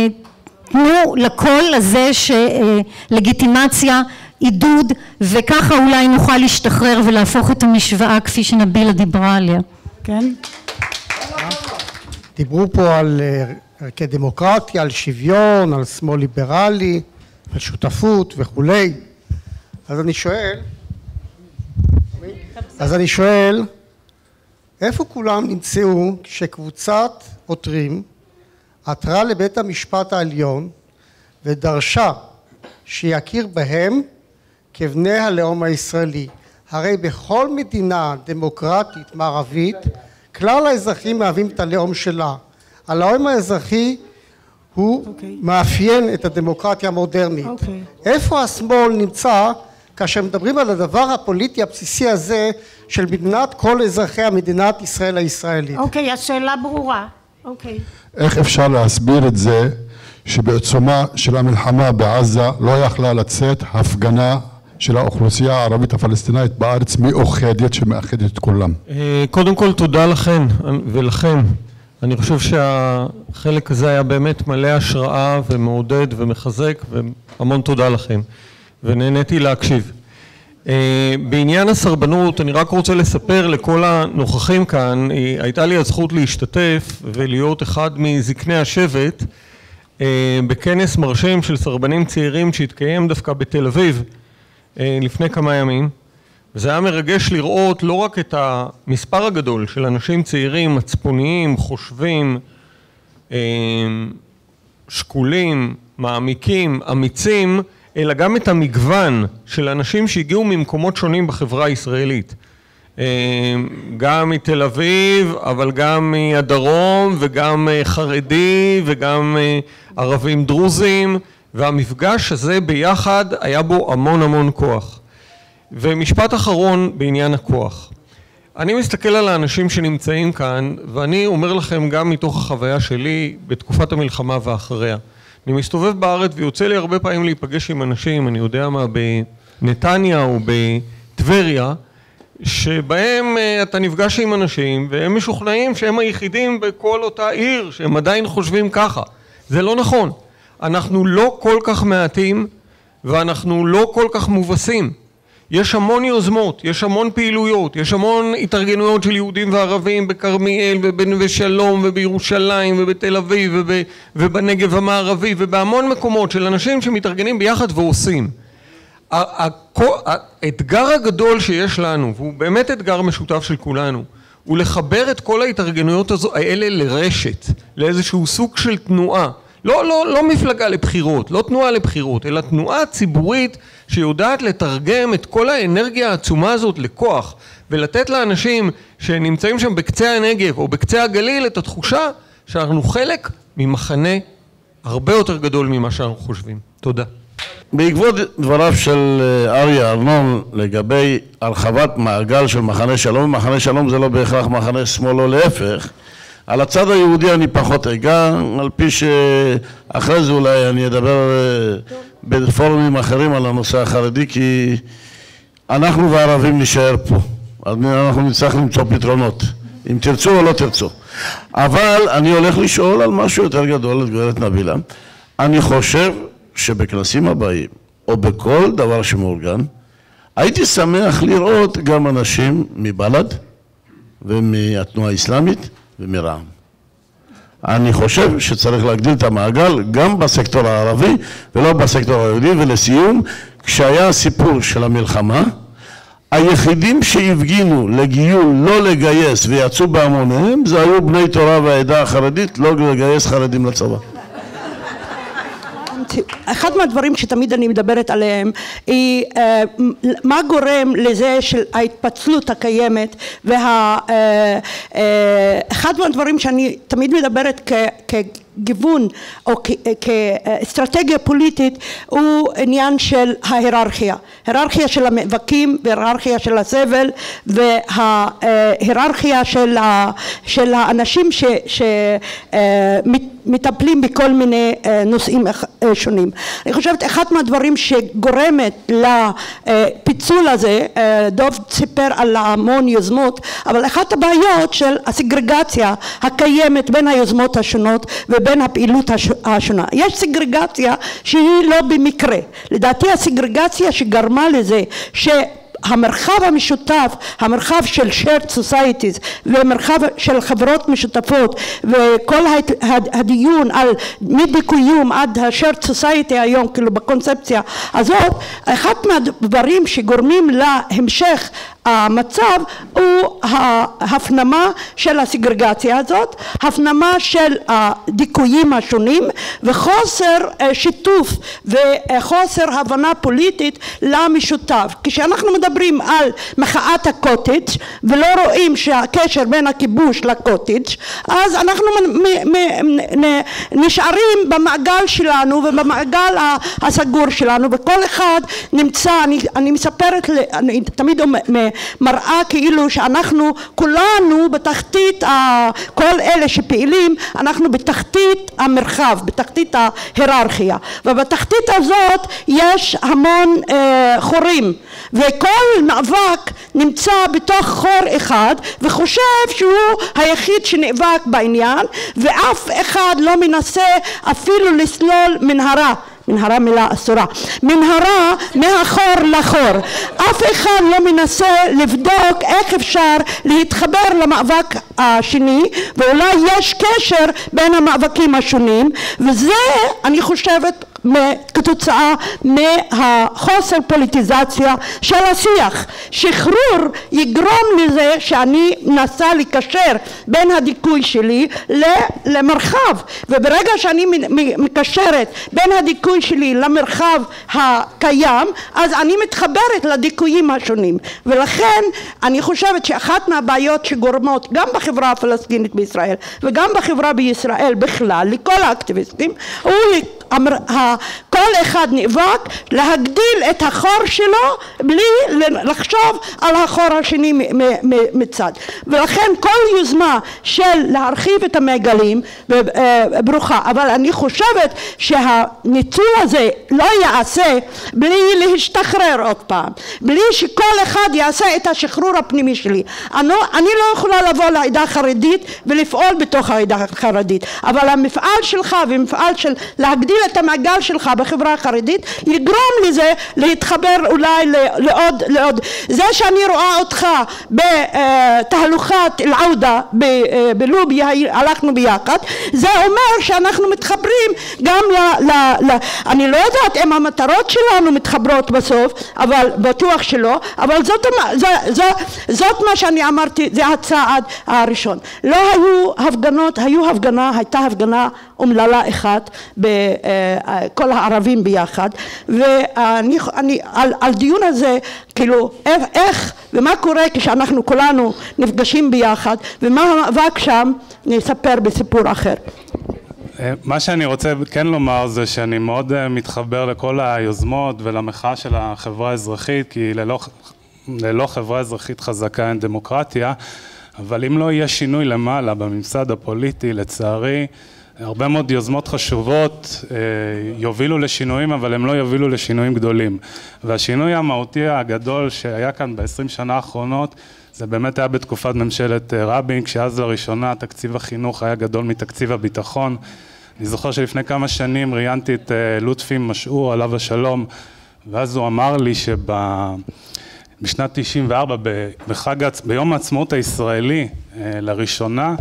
Speaker 6: תנו לקול הזה שלגיטימציה, עידוד, וככה אולי נוכל להשתחרר ולהפוך את המשוואה כפי שנבילה דיברה עליה.
Speaker 1: כן.
Speaker 7: דיברו פה על ערכי דמוקרטיה, על שוויון, על שמאל ליברלי, על שותפות וכולי. אז אני שואל, אז אני שואל, איפה כולם נמצאו כשקבוצת עותרים עתרה לבית המשפט העליון ודרשה שיכיר בהם כבני הלאום הישראלי? הרי בכל מדינה דמוקרטית מערבית כלל האזרחים מהווים את הלאום שלה. הלאום האזרחי הוא okay. מאפיין את הדמוקרטיה המודרנית. Okay. איפה השמאל נמצא כאשר מדברים על הדבר הפוליטי הבסיסי הזה של מדינת כל אזרחי המדינת ישראל הישראלית?
Speaker 1: אוקיי, okay, השאלה ברורה. אוקיי. Okay.
Speaker 8: איך אפשר להסביר את זה שבעצומה של המלחמה בעזה לא יכלה לצאת הפגנה של האוכלוסייה הערבית הפלסטינאית בארץ מאוחדת שמאחדת את כולם?
Speaker 9: קודם כל תודה לכם ולכם. אני חושב שהחלק הזה היה באמת מלא השראה ומעודד ומחזק, והמון תודה לכם, ונהניתי להקשיב. בעניין הסרבנות אני רק רוצה לספר לכל הנוכחים כאן, הייתה לי הזכות להשתתף ולהיות אחד מזקני השבט בכנס מרשים של סרבנים צעירים שהתקיים דווקא בתל אביב לפני כמה ימים, וזה היה מרגש לראות לא רק את המספר הגדול של אנשים צעירים, מצפוניים, חושבים, שקולים, מעמיקים, אמיצים, אלא גם את המגוון של אנשים שהגיעו ממקומות שונים בחברה הישראלית. גם מתל אביב, אבל גם מהדרום, וגם חרדי, וגם ערבים דרוזים, והמפגש הזה ביחד היה בו המון המון כוח. ומשפט אחרון בעניין הכוח. אני מסתכל על האנשים שנמצאים כאן, ואני אומר לכם גם מתוך החוויה שלי בתקופת המלחמה ואחריה. אני מסתובב בארץ ויוצא לי הרבה פעמים להיפגש עם אנשים, אני יודע מה, בנתניה או בטבריה, שבהם אתה נפגש עם אנשים והם משוכנעים שהם היחידים בכל אותה עיר, שהם עדיין חושבים ככה. זה לא נכון. אנחנו לא כל כך מעטים ואנחנו לא כל כך מובסים. יש המון יוזמות, יש המון פעילויות, יש המון התארגנויות של יהודים וערבים בכרמיאל ובנווה שלום ובירושלים ובתל אביב וב, ובנגב המערבי ובהמון מקומות של אנשים שמתארגנים ביחד ועושים. האתגר הגדול שיש לנו, והוא באמת אתגר משותף של כולנו, הוא לחבר את כל ההתארגנויות האלה לרשת, לאיזשהו סוג של תנועה. לא, לא, לא מפלגה לבחירות, לא תנועה לבחירות, אלא תנועה ציבורית שיודעת לתרגם את כל האנרגיה העצומה הזאת לכוח, ולתת לאנשים שנמצאים שם בקצה הנגב או בקצה הגליל את התחושה שאנחנו חלק ממחנה הרבה יותר גדול ממה שאנחנו חושבים. תודה.
Speaker 10: בעקבות דבריו של אריה ארנון לגבי הרחבת מעגל של מחנה שלום, מחנה שלום זה לא בהכרח מחנה שמאל או להפך, על הצד היהודי אני פחות אגע, על פי שאחרי זה אולי אני אדבר בפורומים אחרים על הנושא החרדי, כי אנחנו והערבים נשאר פה, אז אנחנו נצטרך למצוא פתרונות, אם תרצו או לא תרצו. אבל אני הולך לשאול על משהו יותר גדול, את גברת נבילה. אני חושב שבכנסים הבאים, או בכל דבר שמאורגן, הייתי שמח לראות גם אנשים מבל"ד ומהתנועה האסלאמית ומרע"מ. אני חושב שצריך להגדיל את המעגל גם בסקטור הערבי ולא בסקטור היהודי. ולסיום, כשהיה הסיפור של המלחמה, היחידים שהפגינו לגיול לא לגייס ויצאו בהמוניהם, זה היו בני תורה והעדה החרדית, לא לגייס חרדים לצבא.
Speaker 2: אחד מהדברים שתמיד אני מדברת עליהם היא מה גורם לזה של ההתפצלות הקיימת, ואחד מהדברים שאני תמיד מדברת כגיוון או כאסטרטגיה פוליטית הוא עניין של ההיררכיה, היררכיה של המאבקים והיררכיה של הסבל וההיררכיה של של האנשים שמטפלים בכל מיני נושאים שונים. אני חושבת אחד מהדברים שגורמת לפיצול הזה, דוב סיפר על המון יוזמות, אבל אחת הבעיות של הסגרגציה הקיימת בין היוזמות השונות ובין הפעילות השונה. יש סגרגציה שהיא לא במקרה. לדעתי הסגרגציה שגרמה לזה ש המרחב המשותף, המרחב של shared societies ומרחב של חברות משותפות וכל הדיון על מדו-קיום עד ה-shared society היום, כאילו בקונספציה הזאת, אחד מהדברים שגורמים להמשך המצב הוא ההפנמה של הסגרגציה הזאת, הפנמה של הדיכויים השונים וחוסר שיתוף וחוסר הבנה פוליטית למשותף. כשאנחנו מדברים על מחאת הקוטג' ולא רואים שהקשר בין הכיבוש לקוטג', אז אנחנו נשארים במעגל שלנו ובמעגל הסגור שלנו, וכל אחד נמצא, אני, אני מספרת, אני תמיד מראה כאילו שאנחנו כולנו בתחתית, כל אלה שפעילים, אנחנו בתחתית המרחב, בתחתית ההיררכיה, ובתחתית הזאת יש המון אה, חורים, וכל מאבק נמצא בתוך חור אחד וחושב שהוא היחיד שנאבק בעניין, ואף אחד לא מנסה אפילו לסלול מנהרה מנהרה מילה אסורה, מנהרה מהחור לחור. אף אחד לא מנסה לבדוק איך אפשר להתחבר למאבק השני, ואולי יש קשר בין המאבקים השונים, וזה אני חושבת כתוצאה מהחוסר פוליטיזציה של השיח. שחרור יגרום לזה שאני מנסה לקשר בין הדיכוי שלי למרחב, וברגע שאני מקשרת בין הדיכוי שלי למרחב הקיים, אז אני מתחברת לדיכויים השונים. ולכן אני חושבת שאחת מהבעיות שגורמות גם בחברה הפלסטינית בישראל וגם בחברה בישראל בכלל לכל האקטיביסטים הוא כל אחד נאבק להגדיל את החור שלו בלי לחשוב על החור השני מצד. ולכן כל יוזמה של להרחיב את המעגלים ברוכה, אבל אני חושבת שהניצול הזה לא יעשה בלי להשתחרר עוד פעם, בלי שכל אחד יעשה את השחרור הפנימי שלי. אני, אני לא יכולה לבוא לעדה החרדית ולפעול בתוך העדה החרדית, אבל המפעל שלך ומפעל של להגדיל את המעגל שלך בחברה החרדית יגרום לזה להתחבר אולי לעוד, לעוד. זה שאני רואה אותך בתהלוכת אל-עודה בלובי, הלכנו ביחד, זה אומר שאנחנו מתחברים גם ל, ל, ל... אני לא יודעת אם המטרות שלנו מתחברות בסוף, אבל בטוח שלא, אבל זאת, זאת, זאת, זאת מה שאני אמרתי, זה הצעד הראשון. לא היו הפגנות, היו הפגנה, הייתה הפגנה אומללה אחת בכל הערבים ביחד, ואני אני, על, על דיון הזה, כאילו, איך ומה קורה כשאנחנו כולנו נפגשים ביחד, ומה המאבק שם, נספר בסיפור אחר.
Speaker 3: מה שאני רוצה כן לומר זה שאני מאוד מתחבר לכל היוזמות ולמחאה של החברה האזרחית, כי ללא, ללא חברה אזרחית חזקה אין דמוקרטיה, אבל אם לא יהיה שינוי למעלה בממסד הפוליטי, לצערי, הרבה מאוד יוזמות חשובות יובילו לשינויים, אבל הם לא יובילו לשינויים גדולים. והשינוי המהותי הגדול שהיה כאן ב-עשרים שנה האחרונות, זה באמת היה בתקופת ממשלת רבין, כשאז לראשונה תקציב החינוך היה גדול מתקציב הביטחון. אני זוכר שלפני כמה שנים ראיינתי את לוטפי משעור, עליו השלום, ואז הוא אמר לי שבשנת תשעים וארבע, בחג, ביום העצמאות הישראלי, לראשונה,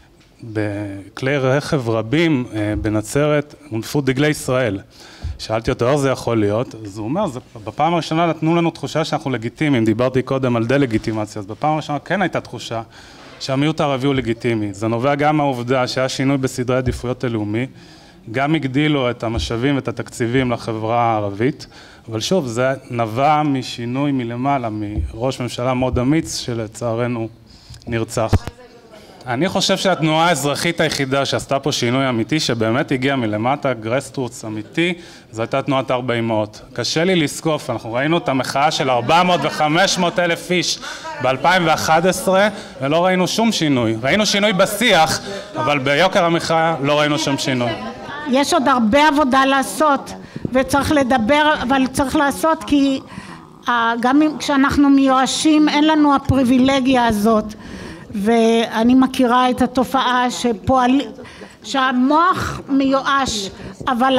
Speaker 3: בכלי רכב רבים בנצרת הונפו דגלי ישראל. שאלתי אותו, איך זה יכול להיות? אז הוא אומר, בפעם הראשונה נתנו לנו תחושה שאנחנו לגיטימיים, דיברתי קודם על דה-לגיטימציה, אז בפעם הראשונה כן הייתה תחושה שהמיעוט הערבי הוא לגיטימי. זה נובע גם מהעובדה שהיה שינוי בסדרי עדיפויות הלאומי, גם הגדילו את המשאבים ואת התקציבים לחברה הערבית, אבל שוב, זה נבע משינוי מלמעלה, מראש ממשלה מאוד אמיץ שלצערנו נרצח. אני חושב שהתנועה האזרחית היחידה שעשתה פה שינוי אמיתי, שבאמת הגיע מלמטה, גרסטרוץ אמיתי, זו הייתה תנועת ארבע אמהות. קשה לי לסקוף, אנחנו ראינו את המחאה של ארבע מאות וחמש מאות אלף איש ב-אלפיים ואחת עשרה, ולא ראינו שום שינוי. ראינו שינוי בשיח, אבל ביוקר המחאה לא ראינו שום שינוי.
Speaker 1: יש עוד הרבה עבודה לעשות, וצריך לדבר, אבל צריך לעשות, כי גם כשאנחנו מיואשים, אין לנו הפריבילגיה הזאת. ואני מכירה את התופעה שפועל, שהמוח מיואש, אבל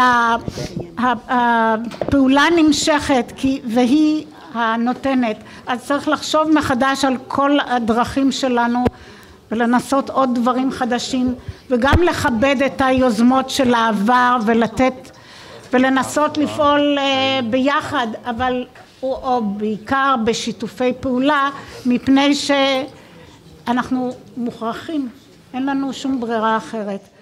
Speaker 1: הפעולה נמשכת והיא הנותנת. אז צריך לחשוב מחדש על כל הדרכים שלנו ולנסות עוד דברים חדשים, וגם לכבד את היוזמות של העבר ולתת ולנסות לפעול ביחד, אבל או בעיקר בשיתופי פעולה, מפני ש אנחנו מוכרחים, אין לנו שום ברירה אחרת.